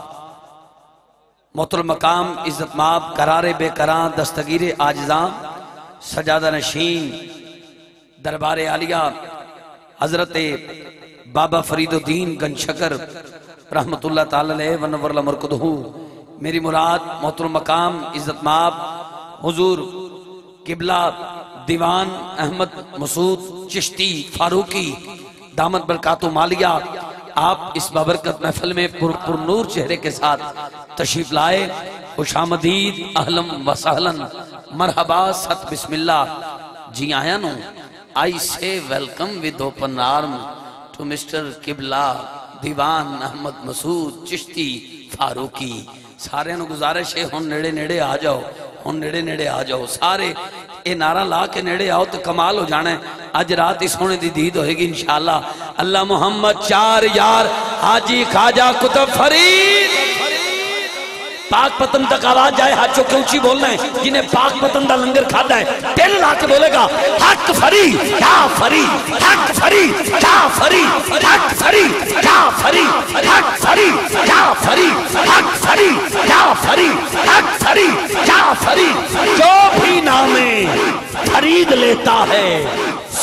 मोहतरम मकाम इज्जत माब, करारे बेकरां, दस्तगीर आजिज़ां, सजादा नशीन, दरबार आलिया हजरत बाबा फरीदुद्दीन गंजशकर रहमतुल्लाह ताला अलैह व नव्वर मरकदहू। मेरी मुराद मोहतरम मकाम इज्जत माब हुजूर किबला दीवान अहमद मसूद चिश्ती फारूकी दामद बरकातु मालिया, आप इस बाबरकत महफिल में पुरनूर चेहरे के साथ तशरीफ लाए। खुशामदीद, अहलम व सहलन, मरहबा, सत बिस्मिल्लाह। जी आया नो, I say welcome with open arm to mister Qibla Diwan Ahmad Masood Chishti Farooqui. सारे गुजारिश है हुण नेड़े नेड़े आ जाओ, हुण नेड़े नेड़े आ जाओ सारे। ये नारा ला के नेड़े आओ तो कमाल हो जाना है। अज रात ही सोने की दीद होगी इंशाअल्लाह। अल्लाह मोहम्मद चार यार हाजी ख्वाजा कुतुब फरीद। पाक पतन तक आवाज जाए, हाथ चुक के ऊंची बोलना है। जिन्हें पाक पतन का लंगर खाता है दिल ला के बोलेगा हक फरी क्या फरी, हक फरी क्या फरी, हक फरी क्या फरी, हक फरी क्या फरी, हक फरी क्या फरी, हक फरी क्या फरी। जो भी नामे फरीद लेता है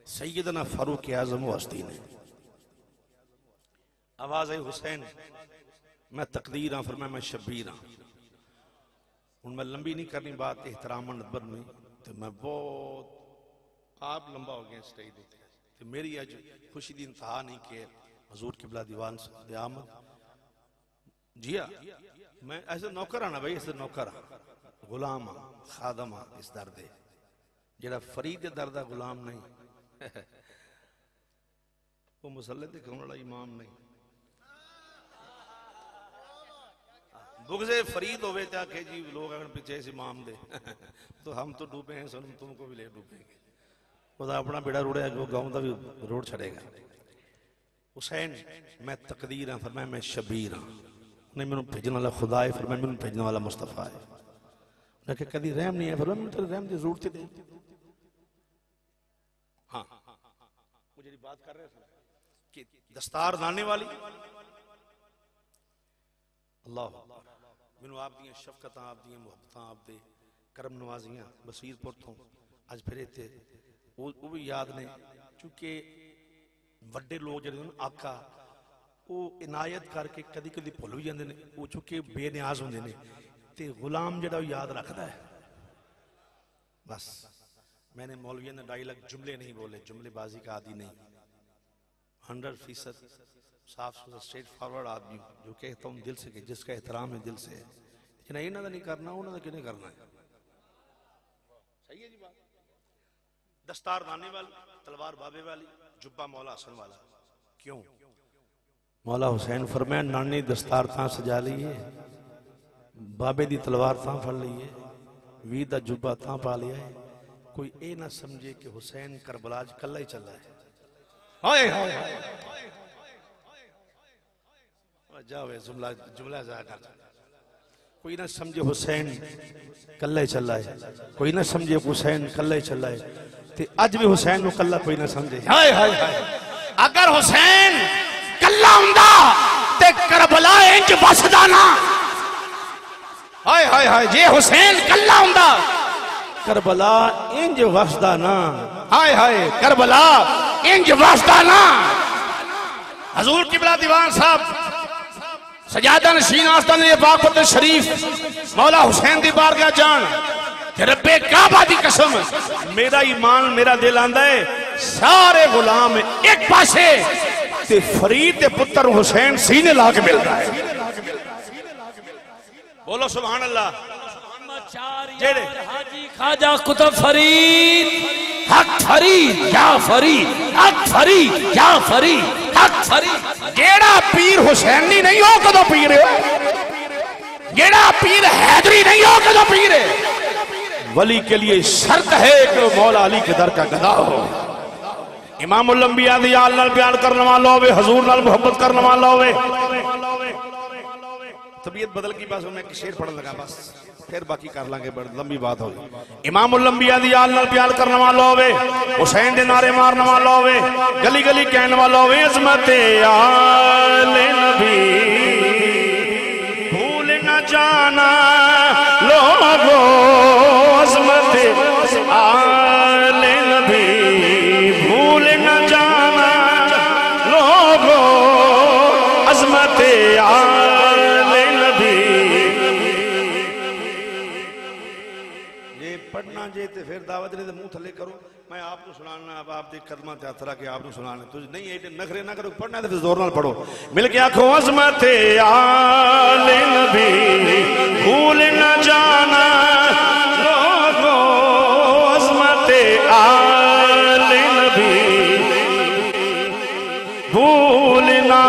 सैयदना फारूक आजम हस्ती ने आवाज आई हुसैन मैं तकदीर हाँ, फरमाया मैं शब्बीर हाँ। हूँ मैं लंबी नहीं करनी बात एहतराम नदबत में, तो मैं बहुत आप लंबा हो गया स्टेज देते तो मेरी अज खुशी की इंतहा नहीं कि हजूर किबला दीवान से आमद जी हाँ। मैं ऐसे नौकर हाँ ना भाई, ऐसे नौकर हाँ, गुलाम हाँ, खादम हाँ इस दर्द है जरा फरीद दर्द का गुलाम नहीं वो मुसल्ले ते खाने वाला इमाम नहीं। बुग़्ज़े फरीद होवे क्या के जी लोग अगर पीछे इस इमाम दे तो हम तो डूबे हैं, सुन तुमको भी ले डूबेंगे। खुदा अपना बेड़ा रुड़े जो गाँव का भी रोड छड़ेगा। हुसैन मैं तकदीर हाँ, फरमाया मैं शबीर हाँ। उन्हें मैंने भेजने वाला खुदा है, फरमाया मैंने भेजने वाला मुस्तफा है। उन्हें कहा कभी रहम नहीं है, फरमाया मैंने तेरे रहम की जरूरत ही नहीं। हाँ मुझे बात कर रहे हैं कि दस्तार लाने वाली अल्लाह मैनू आप दी शफकत आप दी मुहब्बत आप दे करम नवाजियां बसीरपुर तो अज फिर इतने वो भी याद ने क्योंकि वड्डे लोग जो आका वो इनायत करके कदी कदी भुल भी जाते हैं, वो चूंकि बेनियाज होंगे ने ते गुलाम जो याद रखता है। बस मैंने मौलविया ने डायलॉग जुमले नहीं बोले, जुमलेबाजी का आदि नहीं, 100% साफ सुथरा स्ट्रेट फॉरवर्ड आदमी जो कहता हूँ दिल से कि जिसका एहतराम है दिल से है, लेकिन इन्हों का नहीं करना उन्होंने किन्हें करना है। सही है जी बात। दस्तार दाने वाली तलवार बाबे वाली जुब्बा मौला हसन वाला क्यों? मौला हुसैन फरमाया नानी दस्तार तां सजा ली है, बाबे दी तलवार तां फड़ ली है, वीर दा जुब्बा तां पा लिया है। कोई ये ना समझे कि हुसैन करबला च कल्ला ही चला है। हाय हाय हाय जावे जुमला जुमला जाकर कोई ना समझे हुसैन कल्ला ही चला है, कोई ना समझे हुसैन कल्ला ही चला है। ते अज भी हुसैन को कल्ला कोई ना समझे। हाय हाय हाय अगर हुसैन कल्ला हुंदा ते करबला इंज वसदा ना। हाय हाय हाय जे हुसैन कल्ला हुंदा करबला इंज वसदा ना। हाय हाय करबला इंज वसदा ना। हजूर किबला दीवान साहब सजादा नशीन आस्तान पाक शरीफ मौला हुसैन दी बारगाह जान रब्बे काबा दी कसम मेरा ईमान मेरा दिल आंदा है सारे गुलाम एक पासे ते फरीद ते पुत्र हुसैन सीने ला के मिल रहा है। बोलो सुभान अल्लाह। जेड़े हाजी खाजा कुतुब फरीद हक फरीद या फरीद हक फरीद या फरीद हक फरीद। जेड़ा पीर हुसैनी नहीं हो कदों पीर है, जेड़ा पीर हैदरी नहीं हो कदों पीर है। वली के लिए शर्त है कि मौला अली के दर का गदा हो। इमामुल अंबिया दी आल नाल प्यार करने वाला होवे, हजूर नाल मोहब्बत करने वाला होवे। तबीयत बदल की बस मैं शेर पढ़ने लगा बस फिर बाकी कर लांगे, बड़ी लंबी बात होगी। इमामुल अंबिया दी आल नाल प्यार करने वाला होवे, हुसैन दे नारे मारने वाला होवे, गली गली कहने वाला होवे अज़मते आले नबी भूल न जाना लोगो। अज़मते आले नबी भूल न जाना लोगो। अज़मते आले नबी पढ़ना जे ते फिर दावत नहीं तो मुंह थले करो। मैं आपको सुनाना अब आप देख कदमा ते हथ रख के आपको सुनाना। तुझे नहीं ये नखरे ना करो, पढ़ना तो फिर जोर नाल पढ़ो। मिल के आखो अज़मते आले नबी भूल न जाना लोगो। अज़मते आले नबी भूल ना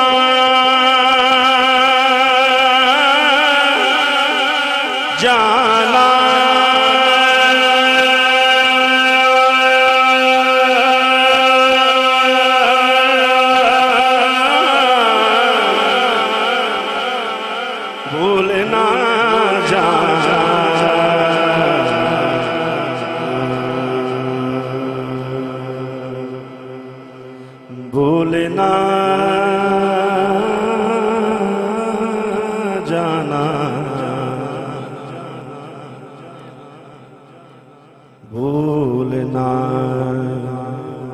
जाना। भूलना जाना भूलना जाना भूलना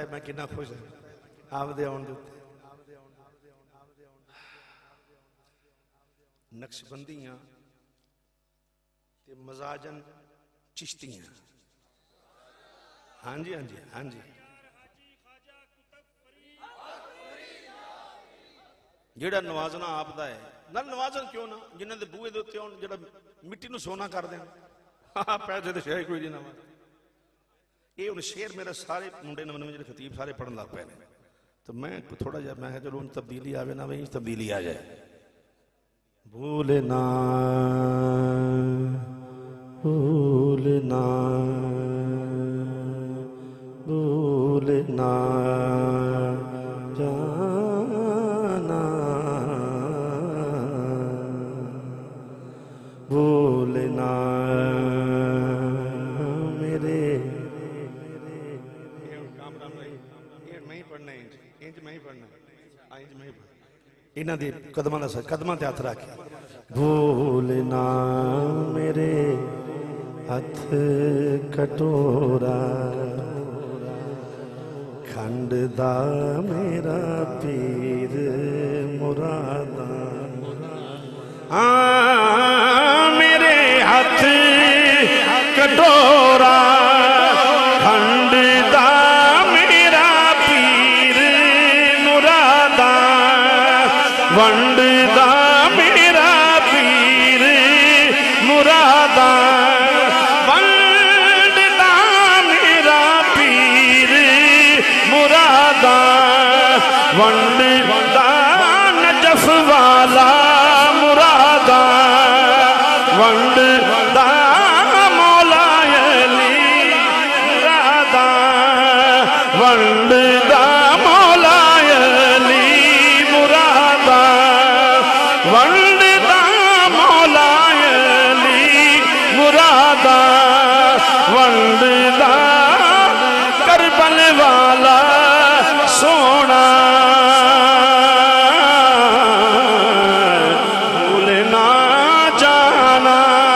है मैं कितना खुश हूं आपदे आउण दे उत्ते नक्शबंदियां ते मजाजन चिश्तियां हाँ जी हाँ जी हाँ जी जेड़ा नवाजना आपदा है नाल नवाजन क्यों ना जिन्हां दे बूहे दे उत्ते आउण जेड़ा मिट्टी नूं सोना कर देण हाँ पैसे तो शेर कोई नहीं नवा ये हुण शेर मेरे सारे मुंडे नवे नवे जेड़े खतीब सारे पढ़न लग पे ने तो मैं थोड़ा जिहा मैं चलो हुण तब्दीली आवे ना वही तब्दीली आ जाए भूलना भूलना भूलना जाना भूलना मेरे काम राम नहीं ये मैं ही पढ़ना इंज मैं ही पढ़ना इंज मैं ही पढ़ना इन्हां दे कदमां दा कदमां ते हथ रख भूलना मेरे हथ कटोरा खंड दा मेरा पीर मुरादा मेरे हथ कटोरा खंड दा मेरा पीर मुरादा वंड दा मेरा पीर मुरादा वंड दा मेरा पीर मुरादा वंड दा नजफ वाला मुरादा वंड दा मौला अली मुरादा वंड दा मौला अली मुरादा वंड दा मौला अली मुरादा वंड दा करबल वाला सोना भूलना जाना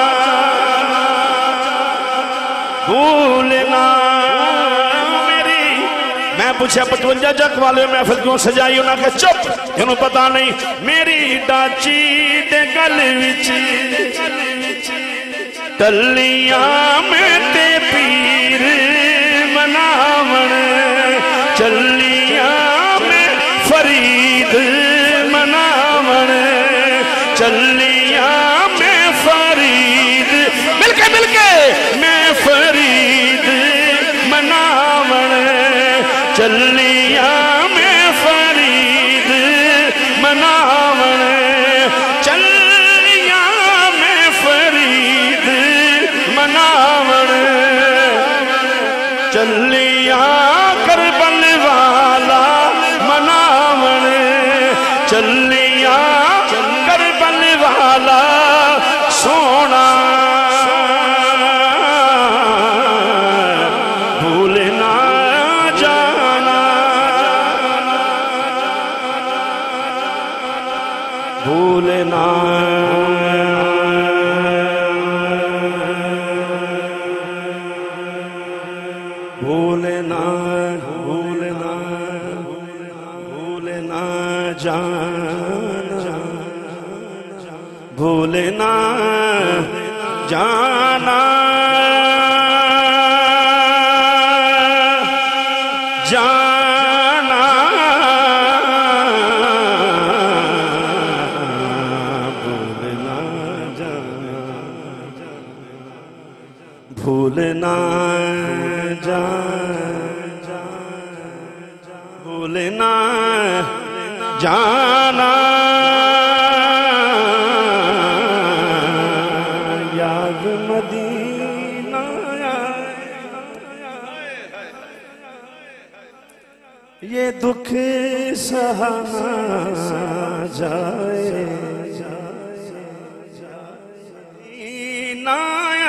भूलना मेरी मैं पूछा 55 जग वाले महफिल क्यों सजाई उन्हें कहा चुप इन्हों पता नहीं मेरी डाची दे गल विच टलियां में ते पीर मनावण चलियां में फरीद मनावण चलियां में फरीद मिलके मैं फरीद मनावण चलियां में फरीद मनावण चलियां में फरीद मनावण चलियां करबल वाला मनावण चलियां करबल वाला सोना भूलना जाना भूलना भूलना भूलना भूलना जाना भूलना जाना जाना भूलना जाना भूलना भूलना जाना याद मदीना ये दुख सहाना जाए ना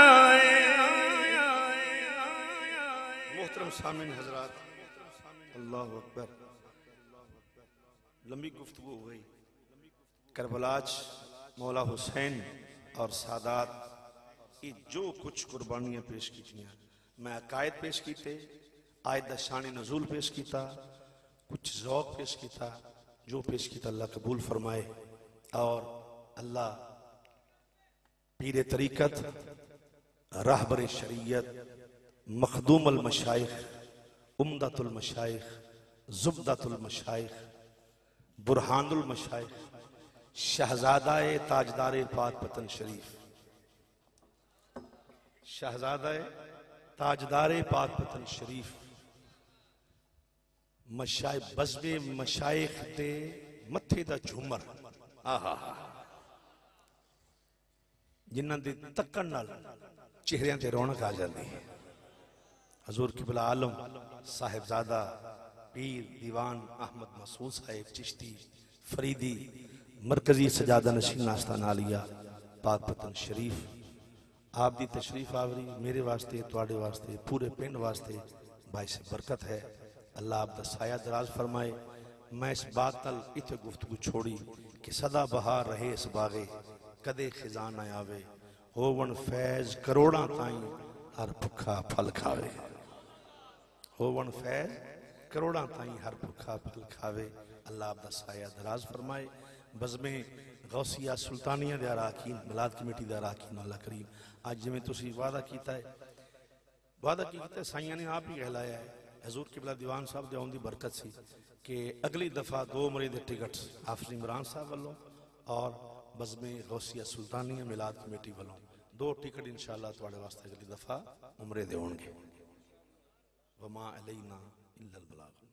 मोहतरम सामिन हजरात अल्लाह अकबर लंबी गुफ्तगू हो गई करबलाज मौला हुसैन और सादात ये जो कुछ कुर्बानियां पेश की मैं अकायद पेश किए आयत दा शान नज़ूल पेश किया, कुछ ज़ौक़ पेश किया, जो पेश किया अल्लाह कबूल फरमाए। और अल्लाह पीर तरीक़त, रहबर शरीयत, मखदूम अल मशाइख, उम्दतुल मशाइख, ज़ुब्दतुल मशाइख, बुरहानुल मशाइख, शहजादाए ताजदारे पाक पतन शरीफ, शहजादाए ताजदारे पाक पतन शरीफ, मशाइख बज़्मे मशाइख दे मथे दा झूमर, आहा जिन्हां दे तक्कण नाल चेहरियां ते रौनक आ जाती है। हजूर किबला आलम साहिबजादा पीर दीवान अहमद मसूद साहिब चिश्ती फरीदी मरकजी सजादा नशीन आस्ताना आलिया पाक पतन शरीफ, आप दी तशरीफ आवरी मेरे वास्ते, तुहाडे वास्ते, पूरे पिंड वास्ते बाइस बरकत है। अल्लाह आप दा साया दराज फरमाए। मैं इस बात तल इत्थे गुफ्तगू छोड़ी कि सदा बहार रहे इस बागे, कदे खिजान न आवे, होवन फैज करोड़ां ताईं हर भुखा फल खावे, होवन फैज करोड़ां ताईं हर भुखा फल खावे। अल्लाह आप दा साया दराज फरमाए। बज़्मे गौसिया सुल्तानिया दे अराकीन, मिलाद कमेटी दे अराकीन अल्लाह करीम आज जिवें तुसीं वादा कीता है, वादा कीता साइयां ने आप ही कहलाया है। हजूर किबला दीवान साहब दे आउण दी बरकत सी कि अगली दफा 2 उमरे दे टिकट हाफिज इमरान साहब वालों और बज़्मे गौसिया सुल्तानिया मिलाद कमेटी वालों 2 टिकट इंशाअल्लाह तुहाडे वास्ते अगली दफा उमरे दे होणगे। वमा अलैना इल्लल बलाग।